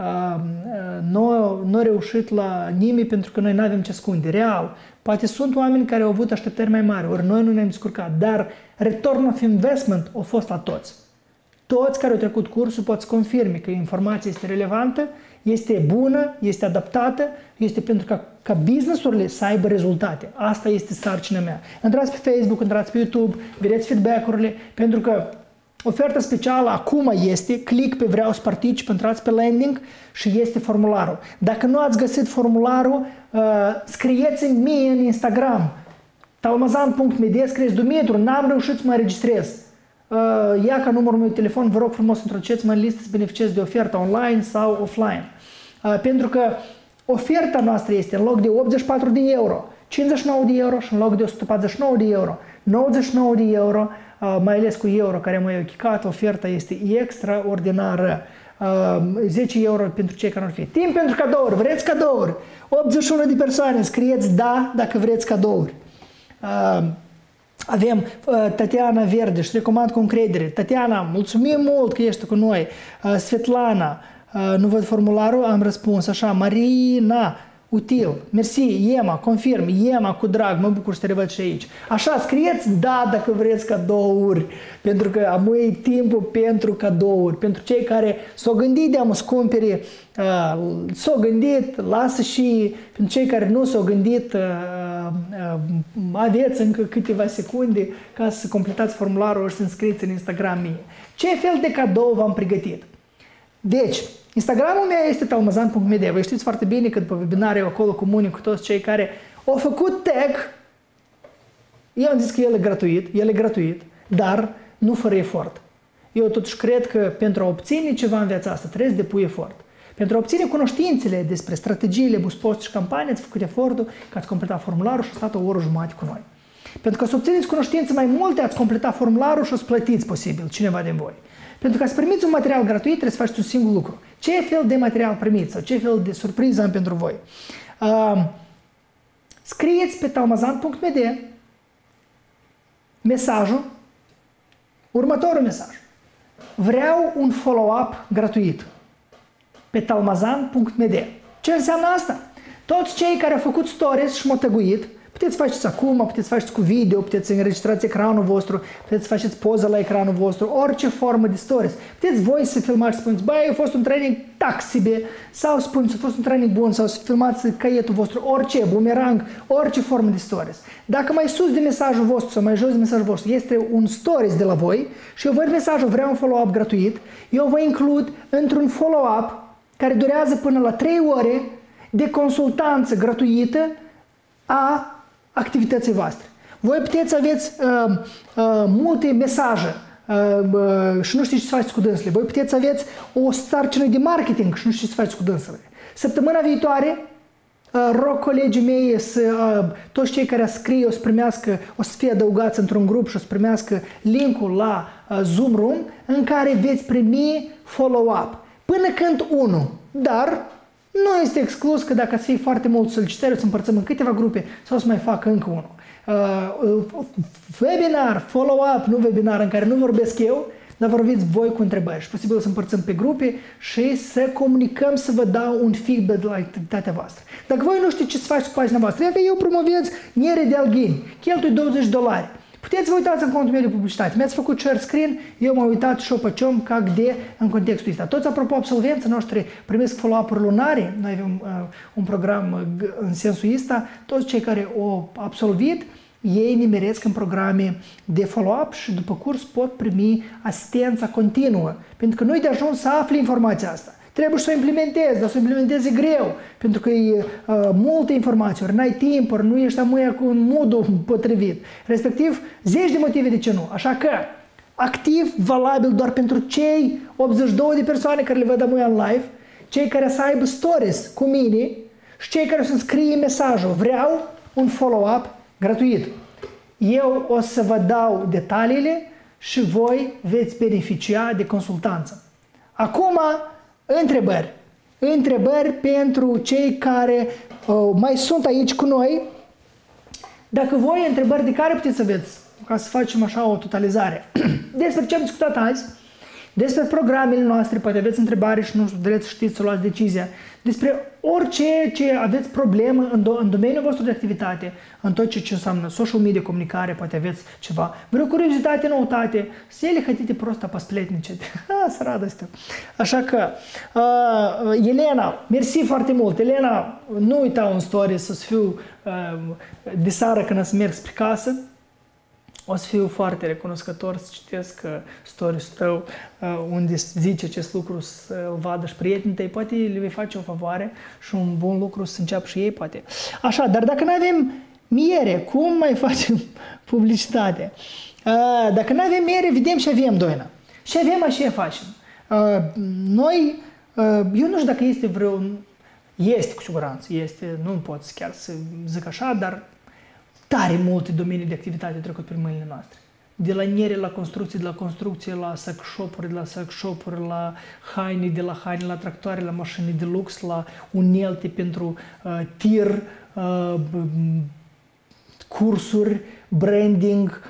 A: nu au reușit la nimeni pentru că noi nu avem ce ascunde. Real, poate sunt oameni care au avut așteptări mai mari, ori noi nu ne-am descurcat, dar return of investment a fost la toți. Toți care au trecut cursul pot să confirme că informația este relevantă, este bună, este adaptată, este pentru ca business-urile să aibă rezultate. Asta este sarcina mea. Intrați pe Facebook, intrați pe YouTube, vedeți feedback-urile, pentru că oferta specială acum este, click pe vreau să particip, intrați pe landing și este formularul. Dacă nu ați găsit formularul, scrieți-mi mie în Instagram, talmazan.md, scrieți, Dumitru, n-am reușit să mă înregistrez. Ia ca numărul meu de telefon, vă rog frumos introduceți-mă în listă să beneficiez de oferta online sau offline. Pentru că oferta noastră este în loc de 84 de euro, 59 de euro și în loc de 149 de euro, 99 de euro, mai ales cu euro care m-au chicat, oferta este extraordinară. 10 euro pentru cei care nu ar fi. Timp pentru cadouri, vreți cadouri? 81 de persoane, scrieți da dacă vreți cadouri. Avem Tatiana Verde și recomand cu încredere. Tatiana, mulțumim mult că ești cu noi. Svetlana, nu văd formularul, am răspuns așa. Marina, util. Mersi, Ema, confirm. Ema, cu drag, mă bucur să te revăd și aici. Așa, scrieți da dacă vreți cadouri. Pentru că am timpul pentru cadouri. Pentru cei care s-au gândit de a mă cumpere, s-au gândit, lasă și pentru cei care nu s-au gândit, aveți încă câteva secunde ca să completați formularul și să înscrieți în Instagram mie. Ce fel de cadou v-am pregătit? Deci, Instagramul meu este talmazan.md. Vă știți foarte bine că după webinar eu acolo comunic cu toți cei care au făcut tag. Eu am zis că el e gratuit, dar nu fără efort. Eu totuși cred că pentru a obține ceva în viața asta trebuie să depui efort. Pentru a obține cunoștințele despre strategiile, buspost și campanii, ați făcut efortul că ați completat formularul și ați stat o oră jumătate cu noi. Pentru că să obțineți cunoștințe mai multe, ați completat formularul și o să plătiți posibil cineva din voi. Pentru ca să primiți un material gratuit, trebuie să faceți un singur lucru. Ce fel de material primiți sau ce fel de surpriză am pentru voi? Scrieți pe talmazan.md mesajul Următorul mesaj. Vreau un follow-up gratuit pe talmazan.md. Ce înseamnă asta? Toți cei care au făcut stories și m-au tăguit, puteți să faceți acum, puteți să faceți cu video, puteți să înregistrați ecranul vostru, puteți să faceți poză la ecranul vostru, orice formă de stories. Puteți voi să filmați și spuneți, băi, a fost un training taxibe, sau spuneți, a fost un training bun, sau să filmați caietul vostru, orice, bumerang, orice formă de stories. Dacă mai sus de mesajul vostru sau mai jos de mesajul vostru este un stories de la voi și eu văd mesajul, vreau un follow-up gratuit, eu vă includ într-un follow-up care durează până la 3 ore de consultanță gratuită a activității voastre. Voi puteți să aveți multe mesaje și nu știți ce să faceți cu dânsele. Voi puteți să aveți o sarcină de marketing și nu știți ce să faceți cu dânsele. Săptămâna viitoare rog colegii mei toți cei care scrie o să primească, o să fie adăugați într-un grup și o să primească linkul la Zoom Room în care veți primi follow-up. Până când unul, dar nu este exclus că dacă să fie foarte mult solicitări, o să împărțim în câteva grupe sau să mai fac încă unul. Webinar, follow-up, nu webinar în care nu vorbesc eu, dar vorbiți voi cu întrebări și posibil să împărțim pe grupe și să comunicăm, să vă dau un feedback la activitatea voastră. Dacă voi nu știți ce să faceți cu pagina voastră, eu promovez miere de alghini, cheltui $20. Puteți vă uitați în contul meu de publicitate. Mi-ați făcut share screen, eu m-am uitat și o păciom ca de în contextul ăsta. Toți, apropo, absolvenții noștri primesc follow-up-uri lunare. Noi avem un program în sensul ăsta. Toți cei care au absolvit, ei nimeresc în programe de follow-up și după curs pot primi asistența continuă. Pentru că nu-i de ajuns să afli informația asta. Trebuie să o implementezi, dar să o implementezi greu, pentru că e multe informații, ori n-ai timp, ori nu ești amâia cu un modul potrivit. Respectiv, 10 de motive de ce nu. Așa că, activ, valabil doar pentru cei 82 de persoane care le văd amâia în live, cei care să aibă stories cu mine și cei care o să scrie mesajul, vreau un follow-up gratuit. Eu o să vă dau detaliile și voi veți beneficia de consultanță. Acum, întrebări. Întrebări pentru cei care mai sunt aici cu noi. Dacă voi întrebări de care puteți să aveți, ca să facem așa o totalizare. Despre ce am discutat azi, despre programele noastre, poate aveți întrebare și nu vreți știți să luați decizia, despre orice ce aveți problemă în domeniul vostru de activitate, în tot ce înseamnă social media, comunicare, poate aveți ceva, vreo curiozitate, noutate, ele хотите просто посплетничать. Să радости. Așa că, Elena, mersi foarte mult. Elena, nu uita un story să fiu de seară când să merg spre casă. O să fiu foarte recunoscător să citesc stories-ul tău unde zice acest lucru să-l vadă și prietenii tăi. Poate le vei face o favoare și un bun lucru să înceapă și ei, poate. Așa, dar dacă nu avem miere, cum mai facem publicitate? Dacă nu avem miere, vedem și avem, Doina. Și avem, așa facem. Noi, eu nu știu dacă este vreun... Este cu siguranță, este, nu pot chiar să zic așa, dar tare multe domenii de activitate trecut prin mâinile noastre. De la niere la construcție, de la construcție la sex shop-uri, de la sex shop-uri la haine, de la haine la tractoare, la mașini de lux, la unelte pentru tir, cursuri, branding,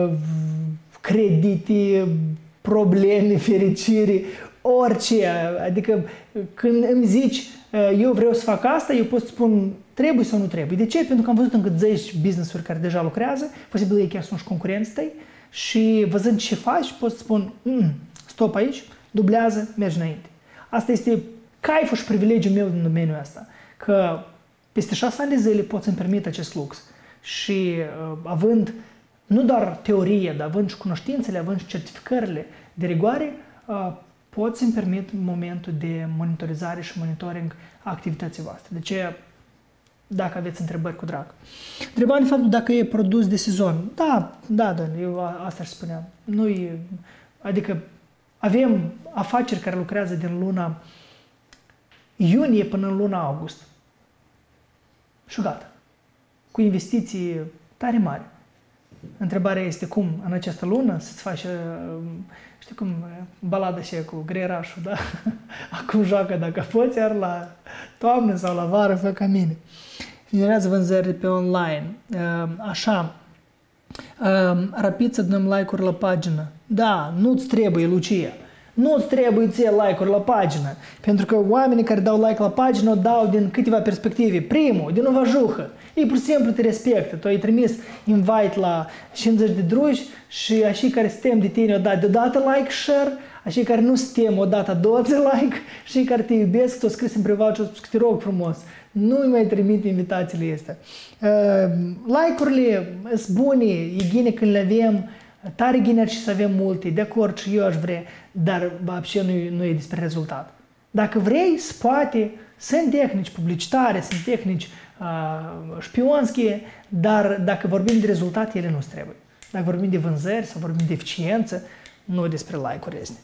A: credite, probleme, fericire, orice. Adică când îmi zici eu vreau să fac asta, eu pot să spun trebuie sau nu trebuie. De ce? Pentru că am văzut încă 10 business-uri care deja lucrează, posibil ei chiar sunt și concurenți tăi și văzând ce faci, pot să spun stop aici, dublează, mergi înainte. Asta este caiful și privilegiul meu din domeniul ăsta, că peste 6 ani de zile pot să-mi permit acest lux și având nu doar teorie, dar având și cunoștințele, având și certificările de rigoare, pot să-mi permit momentul de monitorizare și monitoring a activității voastre. De ce? Dacă aveți întrebări, cu drag. Întrebarea de faptul dacă e produs de sezon. Da, eu asta își spuneam. Adică avem afaceri care lucrează din luna iunie până în luna august. Și gata. Cu investiții tare mari. Întrebarea este cum în această lună să-ți faci, știi cum, balada și cu greierașul, da? Acum joacă dacă poți, iar la toamnă sau la vară fă ca mine. Generează vânzări pe online. Așa, Rapid să dăm like-uri la pagină. Da, nu-ți trebuie, Lucia. Nu-ți trebuie ție like-uri la pagină. Pentru că oamenii care dau like la pagină o dau din câteva perspective. Primul, din o vajuhă. Ei pur și simplu te respectă. Tu ai trimis invite la 50 de druși și așa care suntem de tine o dat deodată like, share, așa care nu suntem o dată 20 like și care te iubesc, ți-o scris în privat și o spus că te rog frumos. Nu-i mai trimite invitațiile astea. Like-urile sunt bune, e bine când le avem, tare bine ar și să avem multe, de acord și eu aș vrea, dar вообще nu e despre rezultat. Dacă vrei, poate, sunt tehnici publicitare, sunt tehnici șpionske, dar dacă vorbim de rezultat, ele nu trebuie. Dacă vorbim de vânzări sau vorbim de eficiență, nu despre like-uri este.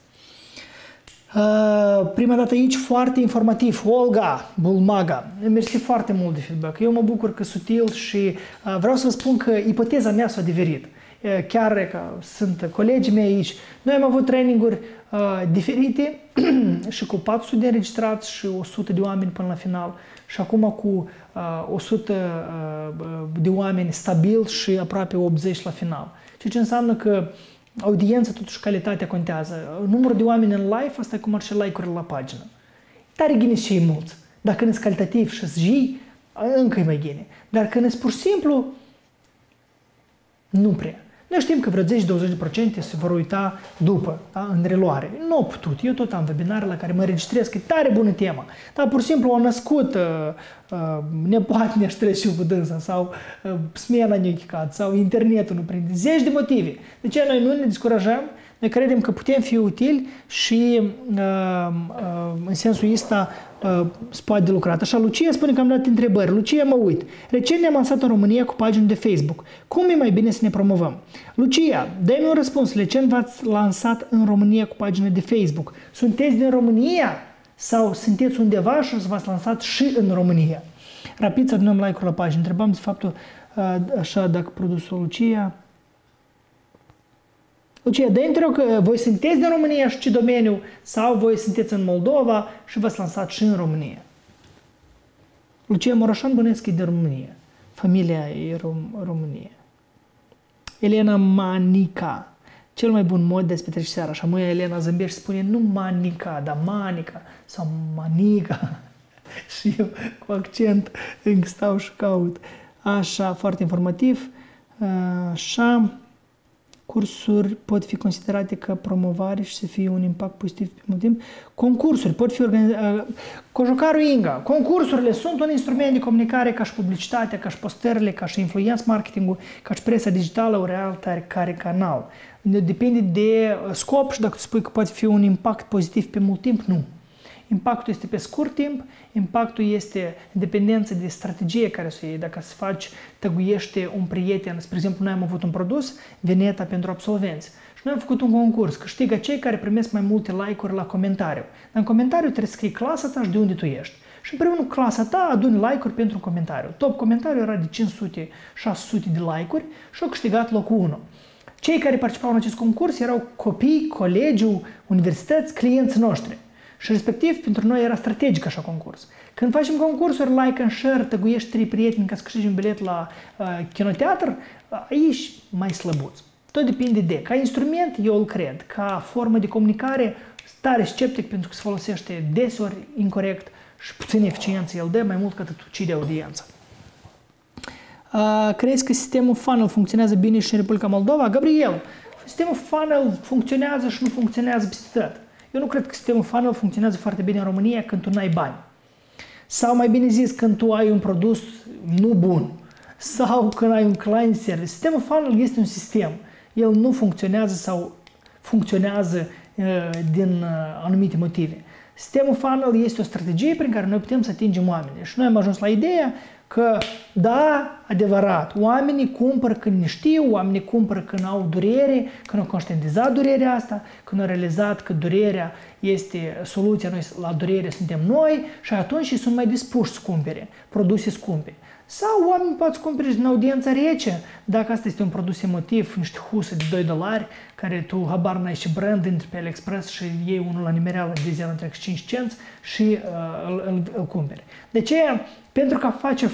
A: Prima dată aici, foarte informativ, Olga Bulmaga. Mersi foarte mult de feedback. Eu mă bucur că sutil și vreau să vă spun că ipoteza mea s-a adeverit. Chiar că sunt colegii mei aici. Noi am avut traininguri diferite și cu 400 de înregistrați și 100 de oameni până la final. Și acum cu 100 de oameni stabil și aproape 80 la final. Ceea ce înseamnă că audiența, totuși calitatea contează. Numărul de oameni în live, asta e cum ar și like-urile la pagină. Tare gine și ei mulți. Dacă nu-s calitativ și zi, încă e mai gine. Dar când e pur și simplu, nu prea. Noi știm că vreo 10-20% se vor uita după, da, în reluare. Nu au putut. Eu tot am webinare la care mă registrez, că e tare bună tema. Dar pur și simplu au născut nepoate și cu dânsa sau smena ne-a chicat sau internetul nu prinde. 10 de motive. De ce noi nu ne descurajăm? Noi credem că putem fi utili și în sensul ăsta se poate de lucrat. Așa, Lucia spune că am dat întrebări. Lucia, mă uit. Recent ne-am lansat în România cu pagini de Facebook. Cum e mai bine să ne promovăm? Lucia, dă-mi un răspuns. Recent v-ați lansat în România cu pagini de Facebook. Sunteți din România sau sunteți undeva și v-ați lansat și în România? Rapid să adunăm like-uri la pagini. Întrebam de faptul așa dacă produsul Lucia... Lucia, dă-mi te rog că voi sunteți din România și ce domeniu sau voi sunteți în Moldova și v-ați lansat și în România. Lucia Moroșan bănesc e din România. Familia e România. Elena Manica. Cel mai bun mod de a petrece seara. Așa mâia Elena zâmbește și spune nu Manica, dar Manica sau Manica. Și eu cu accent încă stau și caut. Așa, foarte informativ. Așa... Cursuri pot fi considerate ca promovare și să fie un impact pozitiv pe mult timp. Concursuri pot fi organizate. Cojocarul Inga. Concursurile sunt un instrument de comunicare ca și publicitatea, ca și postările, ca și influență marketingul, ca și presa digitală, ori care canal. Depinde de scop și dacă tu spui că poate fi un impact pozitiv pe mult timp, nu. Impactul este pe scurt timp, impactul este în dependență de strategie care să iei. Dacă să faci, tăguiește un prieten, spre exemplu, noi am avut un produs, Veneta pentru absolvenți. Și noi am făcut un concurs, câștigă cei care primesc mai multe like-uri la comentariu. Dar în comentariu trebuie să scrii clasa ta și de unde tu ești. Și împreună cu clasa ta aduni like-uri pentru un comentariu. Top comentariu era de 500-600 de like-uri și au câștigat locul 1. Cei care participau în acest concurs erau copii, colegi, universități, clienți noștri. Și respectiv, pentru noi era strategic așa concurs. Când facem concursuri, like and share, tăguiești 3 prieteni ca să câștigi un bilet la kinoteatr, aici mai slăbuț. Tot depinde de. Ca instrument, eu îl cred. Ca formă de comunicare, tare sceptic pentru că se folosește deseori incorrect și puțin eficiență el dă, mai mult cât ucide audiența. Crezi că sistemul funnel funcționează bine și în Republica Moldova? Gabriel, sistemul funnel funcționează și nu funcționează peste tot. Eu nu cred că sistemul funnel funcționează foarte bine în România când tu n-ai bani. Sau mai bine zis, când tu ai un produs nu bun. Sau când ai un client service. Sistemul funnel este un sistem. El nu funcționează sau funcționează din anumite motive. Sistemul funnel este o strategie prin care noi putem să atingem oamenii. Și noi am ajuns la ideea că, da, adevărat, oamenii cumpără când ne știu, oamenii cumpără când au durere, când au conștientizat durerea asta, când au realizat că durerea este soluția, noi la durere suntem noi și atunci ei sunt mai dispuși să cumpere produse scumpe. Sau oamenii pot să cumpere din audiența rece, dacă asta este un produs emotiv, niște huse de $2, care tu habar n-ai și brand, intri pe AliExpress și iei unul la nimereală de 0,5 cenți și îl cumperi. De ce? Pentru că face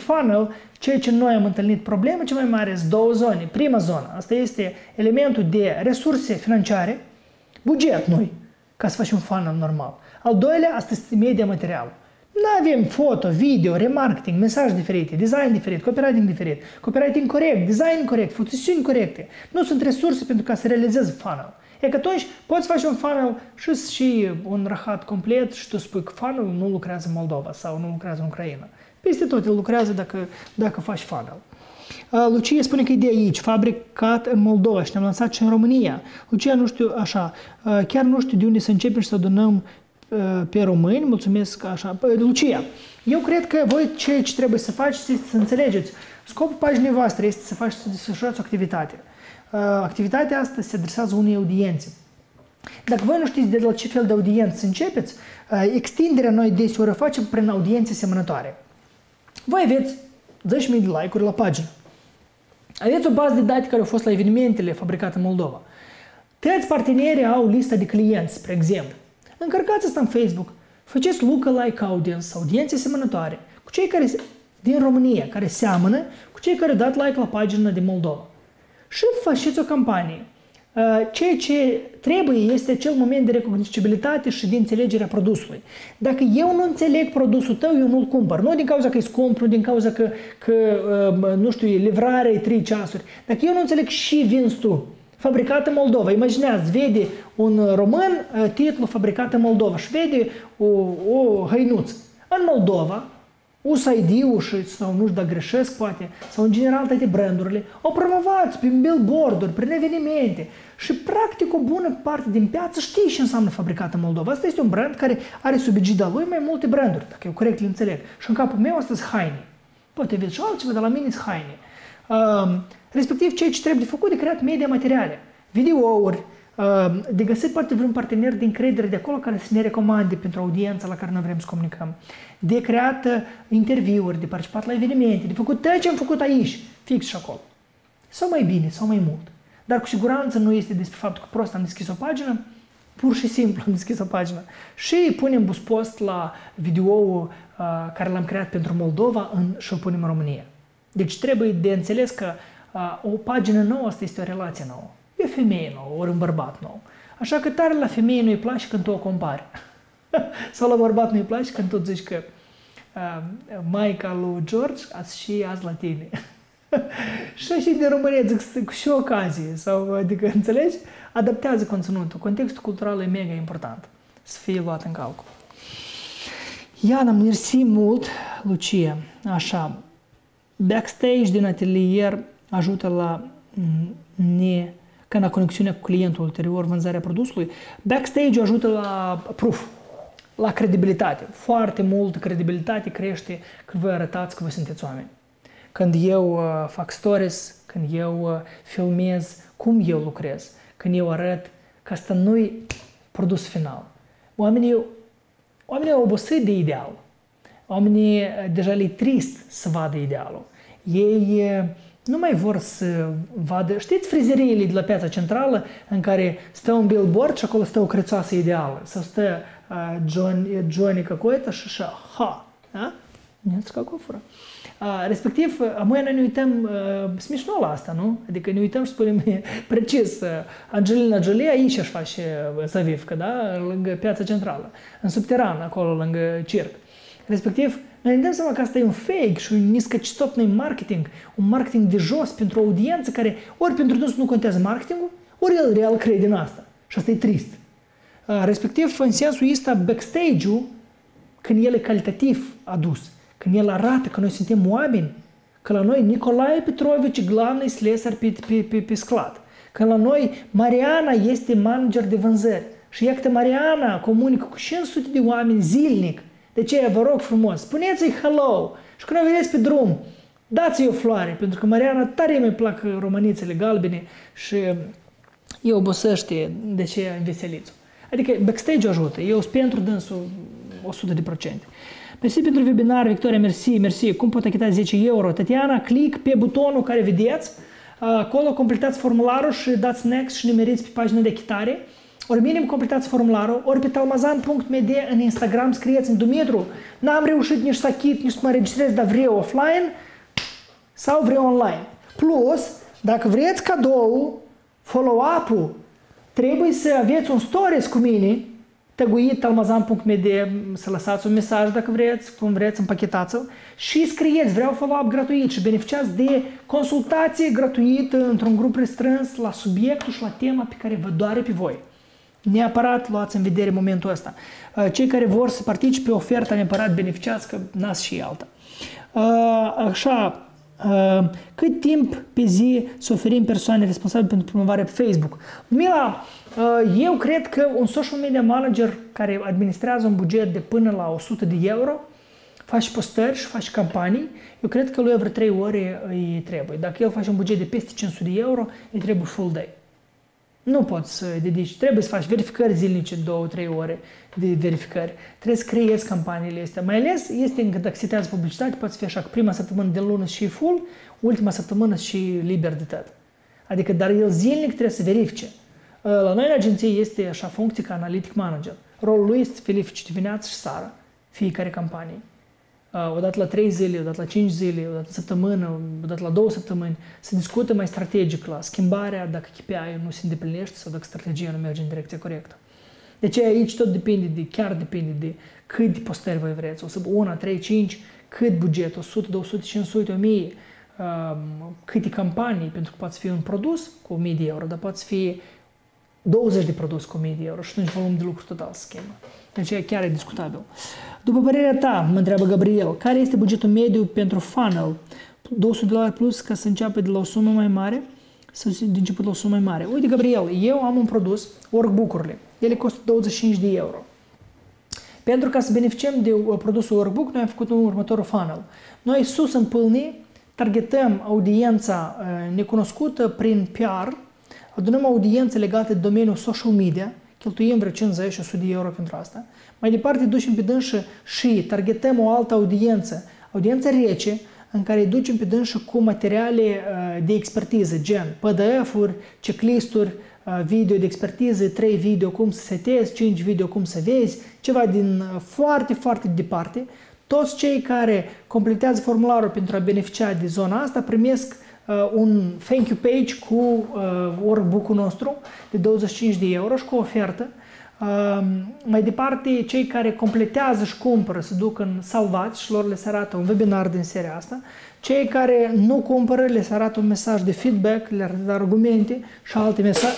A: funnel, ceea ce noi am întâlnit probleme cea mai mare sunt două zone. Prima zonă, asta este elementul de resurse financiare, buget noi, ca să facem un funnel normal. Al doilea, asta este media materială. Nu avem foto, video, remarketing, mesaje diferite, design diferit, copywriting corect, design corect, fotosesiuni corecte. Nu sunt resurse pentru ca să realizezi funnel. E că atunci poți face un funnel și un rahat complet și tu spui că funnel nu lucrează în Moldova sau nu lucrează în Ucraina. Peste tot el lucrează dacă faci funnel. Lucia spune că e de aici, fabricat în Moldova și ne-am lansat și în România. Lucia, nu știu, așa, chiar nu știu de unde să începem și să adunăm pe români, mulțumesc așa. Lucia, eu cred că voi ce trebuie să faci este să înțelegeți. Scopul paginii voastre este să faci, să desfășurați o activitate. Activitatea asta se adresează unei audiențe. Dacă voi nu știți de la ce fel de audiență să începeți, extinderea noi deseori o facem prin audiențe semănătoare. Voi aveți 10.000 de like-uri la pagină. Aveți o bază de date care au fost la evenimentele fabricate în Moldova. Toți partenerii au lista de clienți, spre exemplu. Încărcați asta în Facebook, faceți lookalike audience, audiențe semănătoare, cu cei care din România, care seamănă cu cei care au dat like la pagina din Moldova. Și faceți o campanie. Ceea ce trebuie este acel moment de recognoscibilitate și de înțelegerea produsului. Dacă eu nu înțeleg produsul tău, eu nu-l cumpăr. Nu din cauza că e scump, nu din cauza că nu știu, livrarea e 3 ceasuri. Dacă eu nu înțeleg și vinzi tu, fabricat în Moldova. Imaginează, vede un român titlul fabricat în Moldova și vede o hăinuță. În Moldova, USAID-ul sau nu știu dacă greșesc poate, sau în general toate brandurile, au promovat prin billboard-uri, prin evenimente și practic o bună parte din piață știe ce înseamnă fabricat în Moldova. Asta este un brand care are sub egida lui mai multe branduri, dacă eu corect le înțeleg. Și în capul meu asta sunt haine. Poate aveți și altceva, dar la mine sunt haine. Respectiv, ceea ce trebuie de făcut de creat media materiale, videouri, de găsit poate vreun partener de încredere de acolo care să ne recomande pentru audiența la care noi vrem să comunicăm, de creat interviuri, de participat la evenimente, de făcut tot ce am făcut aici, fix și acolo. Sau mai bine, sau mai mult. Dar cu siguranță nu este despre faptul că prost am deschis o pagină, pur și simplu am deschis o pagină și punem buspost la video-ul care l-am creat pentru Moldova și o punem în România. Deci trebuie de înțeles că o pagină nouă, asta este o relație nouă. E o femeie nouă, ori un bărbat nou. Așa că tare la femeie nu-i place când tu o compari. Sau la bărbat nu-i place când tu zici că maica lui George azi la tine. Și de România zic cu și ocazie. Sau, adică, înțelegi? Adaptează conținutul. Contextul cultural e mega important să fie luat în calcul. Iana, mersi mult, Lucia. Așa. Backstage din atelier ajută la la conexiunea cu clientul ulterior, vânzarea produsului. Backstage ajută la proof, la credibilitate. Foarte mult credibilitate crește când voi arătați că voi sunteți oameni. Când eu fac stories, când eu filmez cum eu lucrez, când eu arăt că asta nu-i produs final. Oamenii au obosit de ideal. Oamenii deja le-e trist să vadă idealul. Ei nu mai vor să vadă... Știți frizeriile de la Piața Centrală în care stă un billboard și acolo stă o crețoasă ideală? Sau stă Johnny какой-то și așa, ha! Da? Nu-ți ca cofură. Respectiv, noi ne uităm smișno la asta, nu? Adică ne uităm și spunem precis, Angelina Jolie aici își face zavivcă, da? Lângă Piața Centrală, în subteran, acolo, lângă circ. Respectiv, noi ne dăm seama că asta e un fake și un niscăcitopnui marketing, un marketing de jos pentru o audiență care ori pentru dânsul nu contează marketingul, ori el real crede în asta. Și asta e trist. Respectiv, în sensul ăsta, backstage-ul, când el e calitativ adus, când el arată că noi suntem oameni, că la noi Nicolae Petrovici, главный слесарь pe sclat, că la noi Mariana este manager de vânzări și iată Mariana comunică cu 500 de oameni zilnic. De ce vă rog frumos, spuneți-i hello și când o vedeți pe drum, dați-i o floare, pentru că Mariana tare mi plac romanițele galbene și eu obosește de ce înveseliți-o. Adică backstage ajută, eu sunt pentru dânsul 100%. Mersi pentru webinar, Victoria, mersi. Cum pot achita 10 euro? Tatiana, click pe butonul care vedeți, acolo completați formularul și dați next și nimeriți pe pagina de achitare. ori minim completați formularul, ori pe talmazan.md în Instagram scrieți în Dumitru, n-am reușit nici să achit, nici să mă registrez, dar vreau offline sau vreau online. Plus, dacă vreți cadou, follow-up-ul, trebuie să aveți un stories cu mine, tăguit talmazan.md, să lăsați un mesaj dacă vreți, cum vreți, împachetați-l și scrieți, vreau follow-up gratuit și beneficiați de consultație gratuită într-un grup restrâns la subiectul și la tema pe care vă doare pe voi. Neapărat luați în vedere momentul ăsta. Cei care vor să participe oferta, neapărat beneficiați, că n-ați și alta. Așa, cât timp pe zi să oferim persoane responsabile pentru promovarea pe Facebook? Mila, eu cred că un social media manager care administrează un buget de până la 100 de euro, face postări și face campanii, eu cred că lui vreo 3 ore îi trebuie. Dacă el face un buget de peste 500 de euro, îi trebuie full day. Nu poți să dedici, trebuie să faci verificări zilnice, 2-3 ore de verificări. Trebuie să creezi campaniile astea. Mai ales este încă dacă setează publicitate, poate fi așa că prima săptămână de lună și full, ultima săptămână și liber de tot. Adică, dar el zilnic trebuie să verifice. La noi în agenție este așa funcție ca analytic manager. Rolul lui este să verifice dimineața și seara fiecare campanie. Odată la 3 zile, odată la 5 zile, odată la săptămână, odată la 2 săptămâni, să discută mai strategic la schimbarea, dacă KPI-ul nu se îndeplinește sau dacă strategia nu merge în direcția corectă. Deci aici tot depinde chiar depinde de cât de postări voi vreți. O să 1, 3, 5, cât buget, 100, 200, 500, 1000, câte campanii, pentru că poate fi un produs cu 1000 de euro, dar poate fi 20 de produs cu 1000 de euro și atunci volumul de lucru total se schimbă. Deci chiar e discutabil. După părerea ta, mă întreabă Gabriel, care este bugetul mediu pentru funnel? $200 plus ca să înceapă de la o sumă mai mare sau de început la o sumă mai mare? Uite, Gabriel, eu am un produs, workbook-urile. Ele costă 25 de euro. Pentru ca să beneficiem de produsul workbook, noi am făcut un următorul funnel. Noi sus în pâlni targetăm audiența necunoscută prin PR, adunăm audiențe legate de domeniul social media, cheltuim vreo 50 și 100 de euro pentru asta. Mai departe ducem pe dânsă și targetăm o altă audiență rece, în care ducem pe dânsă cu materiale de expertiză, gen PDF-uri, checklist-uri, video de expertiză, 3 video cum să setezi, 5 video cum să vezi, ceva din foarte, foarte departe. Toți cei care completează formularul pentru a beneficia de zona asta primesc un thank you page cu workbook-ul nostru de 25 de euro și cu ofertă. Mai departe, cei care completează și cumpără se duc în salvați și lor le se arată un webinar din seria asta. Cei care nu cumpără le se arată un mesaj de feedback, le arată argumente și alte mesaje.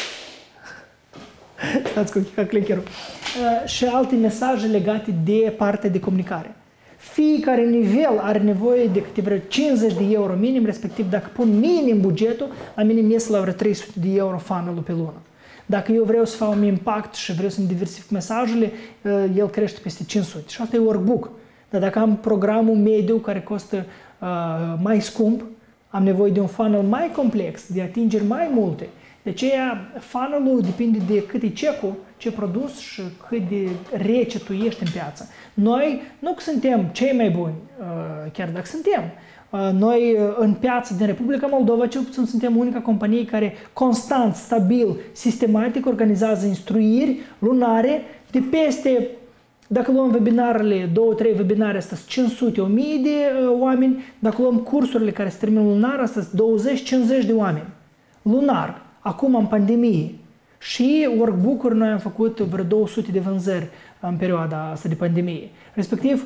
A: Stați cu clicker-ul. Și alte mesaje legate de partea de comunicare. Fiecare nivel are nevoie de câte vreo 50 de euro minim, respectiv dacă pun minim bugetul, la minim ies la vreo 300 de euro funnel-ul pe lună. Dacă eu vreau să fac un impact și vreau să-mi diversific mesajele, el crește peste 500. Și asta e workbook. Dar dacă am programul mediu care costă mai scump, am nevoie de un funnel mai complex, de atingeri mai multe. De aceea, funnel-ul depinde de cât e check-ul, ce produs și cât de rece tu ești în piață. Noi nu suntem cei mai buni, chiar dacă suntem. Noi în piață din Republica Moldova, cel puțin suntem unica companie care constant, stabil, sistematic organizează instruiri lunare de peste, dacă luăm webinarele, 2-3 webinare, astea 500, 1000 de oameni, dacă luăm cursurile care se termină lunar, astea 20-50 de oameni. Lunar. Acum, în pandemie, și workbook-uri noi am făcut vreo 200 de vânzări în perioada asta de pandemie. Respectiv,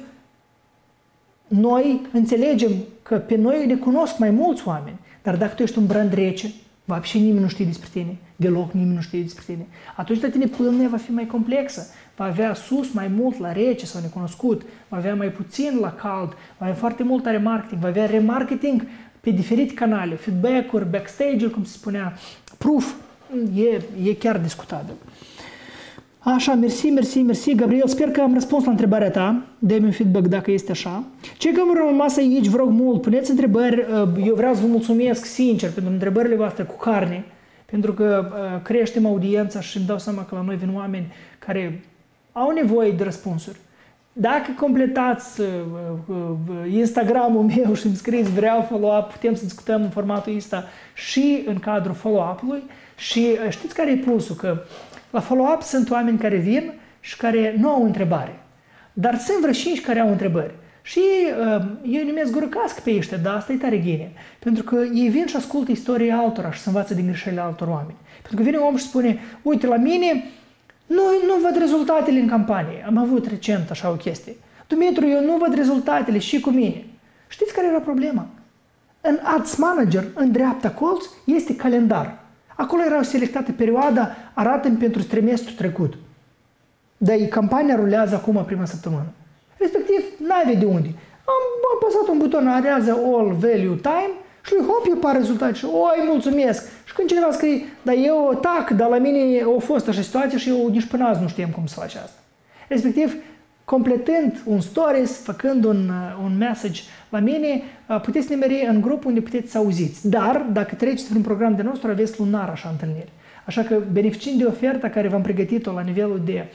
A: noi înțelegem că pe noi ne cunosc mai mulți oameni, dar dacă tu ești un brand rece, și nimeni nu știe despre tine, deloc nimeni nu știe despre tine, atunci la tine pâlnea va fi mai complexă, va avea sus mai mult la rece sau necunoscut, va avea mai puțin la cald, va avea foarte mult la remarketing, va avea remarketing pe diferite canale, feedback-uri, backstage-uri, cum se spunea, proof, e chiar discutabil. Așa, mersi, Gabriel, sper că am răspuns la întrebarea ta, dă-mi un feedback dacă este așa. Cei care au rămas aici, vă rog mult, puneți întrebări, eu vreau să vă mulțumesc sincer pentru întrebările voastre cu carne, pentru că creștem audiența și îmi dau seama că la noi vin oameni care au nevoie de răspunsuri. Dacă completați Instagram-ul meu și îmi scrieți vreau follow-up, putem să discutăm în formatul ăsta și în cadrul follow-up-ului. Și știți care e plusul? Că La follow-up sunt oameni care vin și care nu au întrebare. Dar sunt vreo 5 care au întrebări. Și eu numesc gurăcască pe ăștia, dar asta e tare ghine. Pentru că ei vin și ascultă istoria altora și se învață din greșelile altor oameni. Pentru că vine un om și spune, uite, la mine nu văd rezultatele în campanie. Am avut recent așa o chestie. Dumitru, eu nu văd rezultatele și cu mine. Știți care era problema? În Ads Manager, în dreapta colț, este calendar. Acolo era selectată perioada, arată-mi pentru trimestrul trecut. Dar campania rulează acum prima săptămână. Respectiv, n-ai de unde. Am apăsat un buton, arează All Value Time și lui hop, eu par rezultat și oi, mulțumesc. Și când cineva scrie, dar eu tac, dar la mine a fost așa situație și eu nici până azi nu știam cum să fac asta. Respectiv, completând un stories, făcând un message la mine, puteți nimeri în grup unde puteți să auziți. Dar, dacă treceți prin program de nostru, aveți lunar așa întâlniri. Așa că, beneficiind de oferta care v-am pregătit-o la nivelul de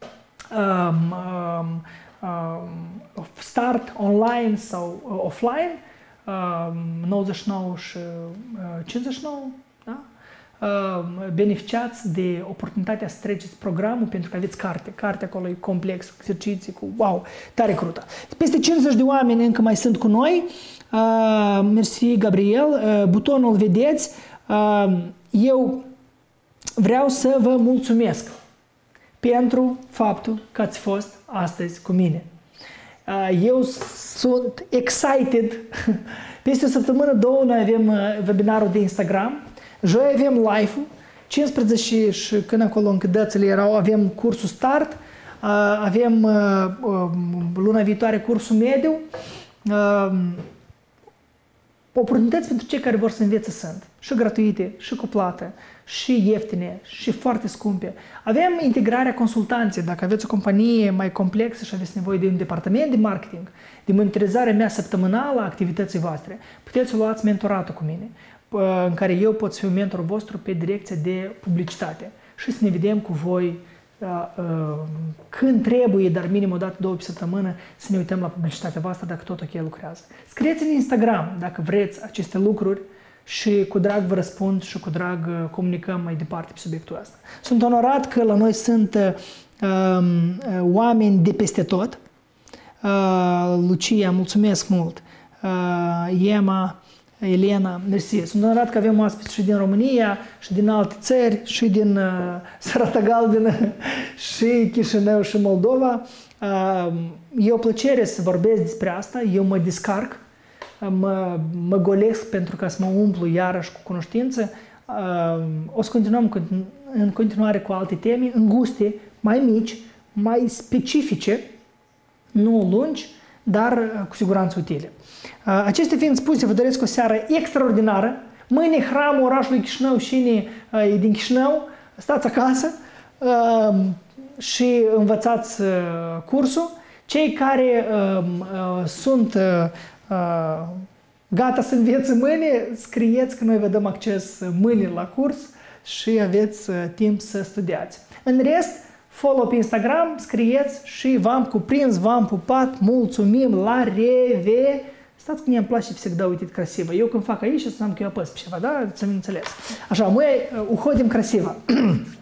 A: start online sau offline, 99 și 59, da? Beneficiați de oportunitatea să treceți programul pentru că aveți carte. Cartea acolo e complex, exerciții cu wow, tare crută. Peste 50 de oameni încă mai sunt cu noi. Mersi, Gabriel. Butonul vedeți. Eu vreau să vă mulțumesc pentru faptul că ați fost astăzi cu mine. Eu sunt excited. Peste o săptămână, 2, noi avem webinarul de Instagram. Joi avem live-ul, 15 și când acolo încă dățile erau, avem cursul Start, avem luna viitoare cursul mediu. Oportunități pentru cei care vor să învețe sunt și gratuite, și cu plată, și ieftine, și foarte scumpe. Avem integrarea consultanței. Dacă aveți o companie mai complexă și aveți nevoie de un departament de marketing, de monitorizarea mea săptămânală a activității voastre, puteți să luați mentoratul cu mine, în care eu pot fi un mentor vostru pe direcția de publicitate și să ne vedem cu voi când trebuie, dar minim o dată, 2 pe săptămână, să ne uităm la publicitatea voastră dacă tot ok lucrează. Scrieți în Instagram dacă vreți aceste lucruri și cu drag vă răspund și cu drag comunicăm mai departe pe subiectul ăsta. Sunt onorat că la noi sunt oameni de peste tot. Lucia, mulțumesc mult. Emma, Elena, mersi. Sunt onorat că avem oaspeți și din România, și din alte țări, și din Sărata Galbenă, și Chișinău, și Moldova. E o plăcere să vorbesc despre asta, eu mă descarc, mă golesc pentru ca să mă umplu iarăși cu cunoștință. O să continuăm în continuare cu alte teme, înguste, mai mici, mai specifice, nu lungi, dar cu siguranță utile. Acestea fiind spuse, vă doresc o seară extraordinară. Mâine hramul orașului Chișinău și e din Chișinău. Stați acasă și învățați cursul. Cei care sunt gata să învețe mâine, scrieți că noi vă dăm acces mâine la curs și aveți timp să studiați. În rest, follow pe Instagram, scrieți și v-am cuprins, v-am pupat, mulțumim, la revedere! Stați că mie îmi place всегда uitit красиво. Eu când fac aici, să am că eu apăs pe ceva, da? Să-mi înțeles. Așa, мы уходим красиво.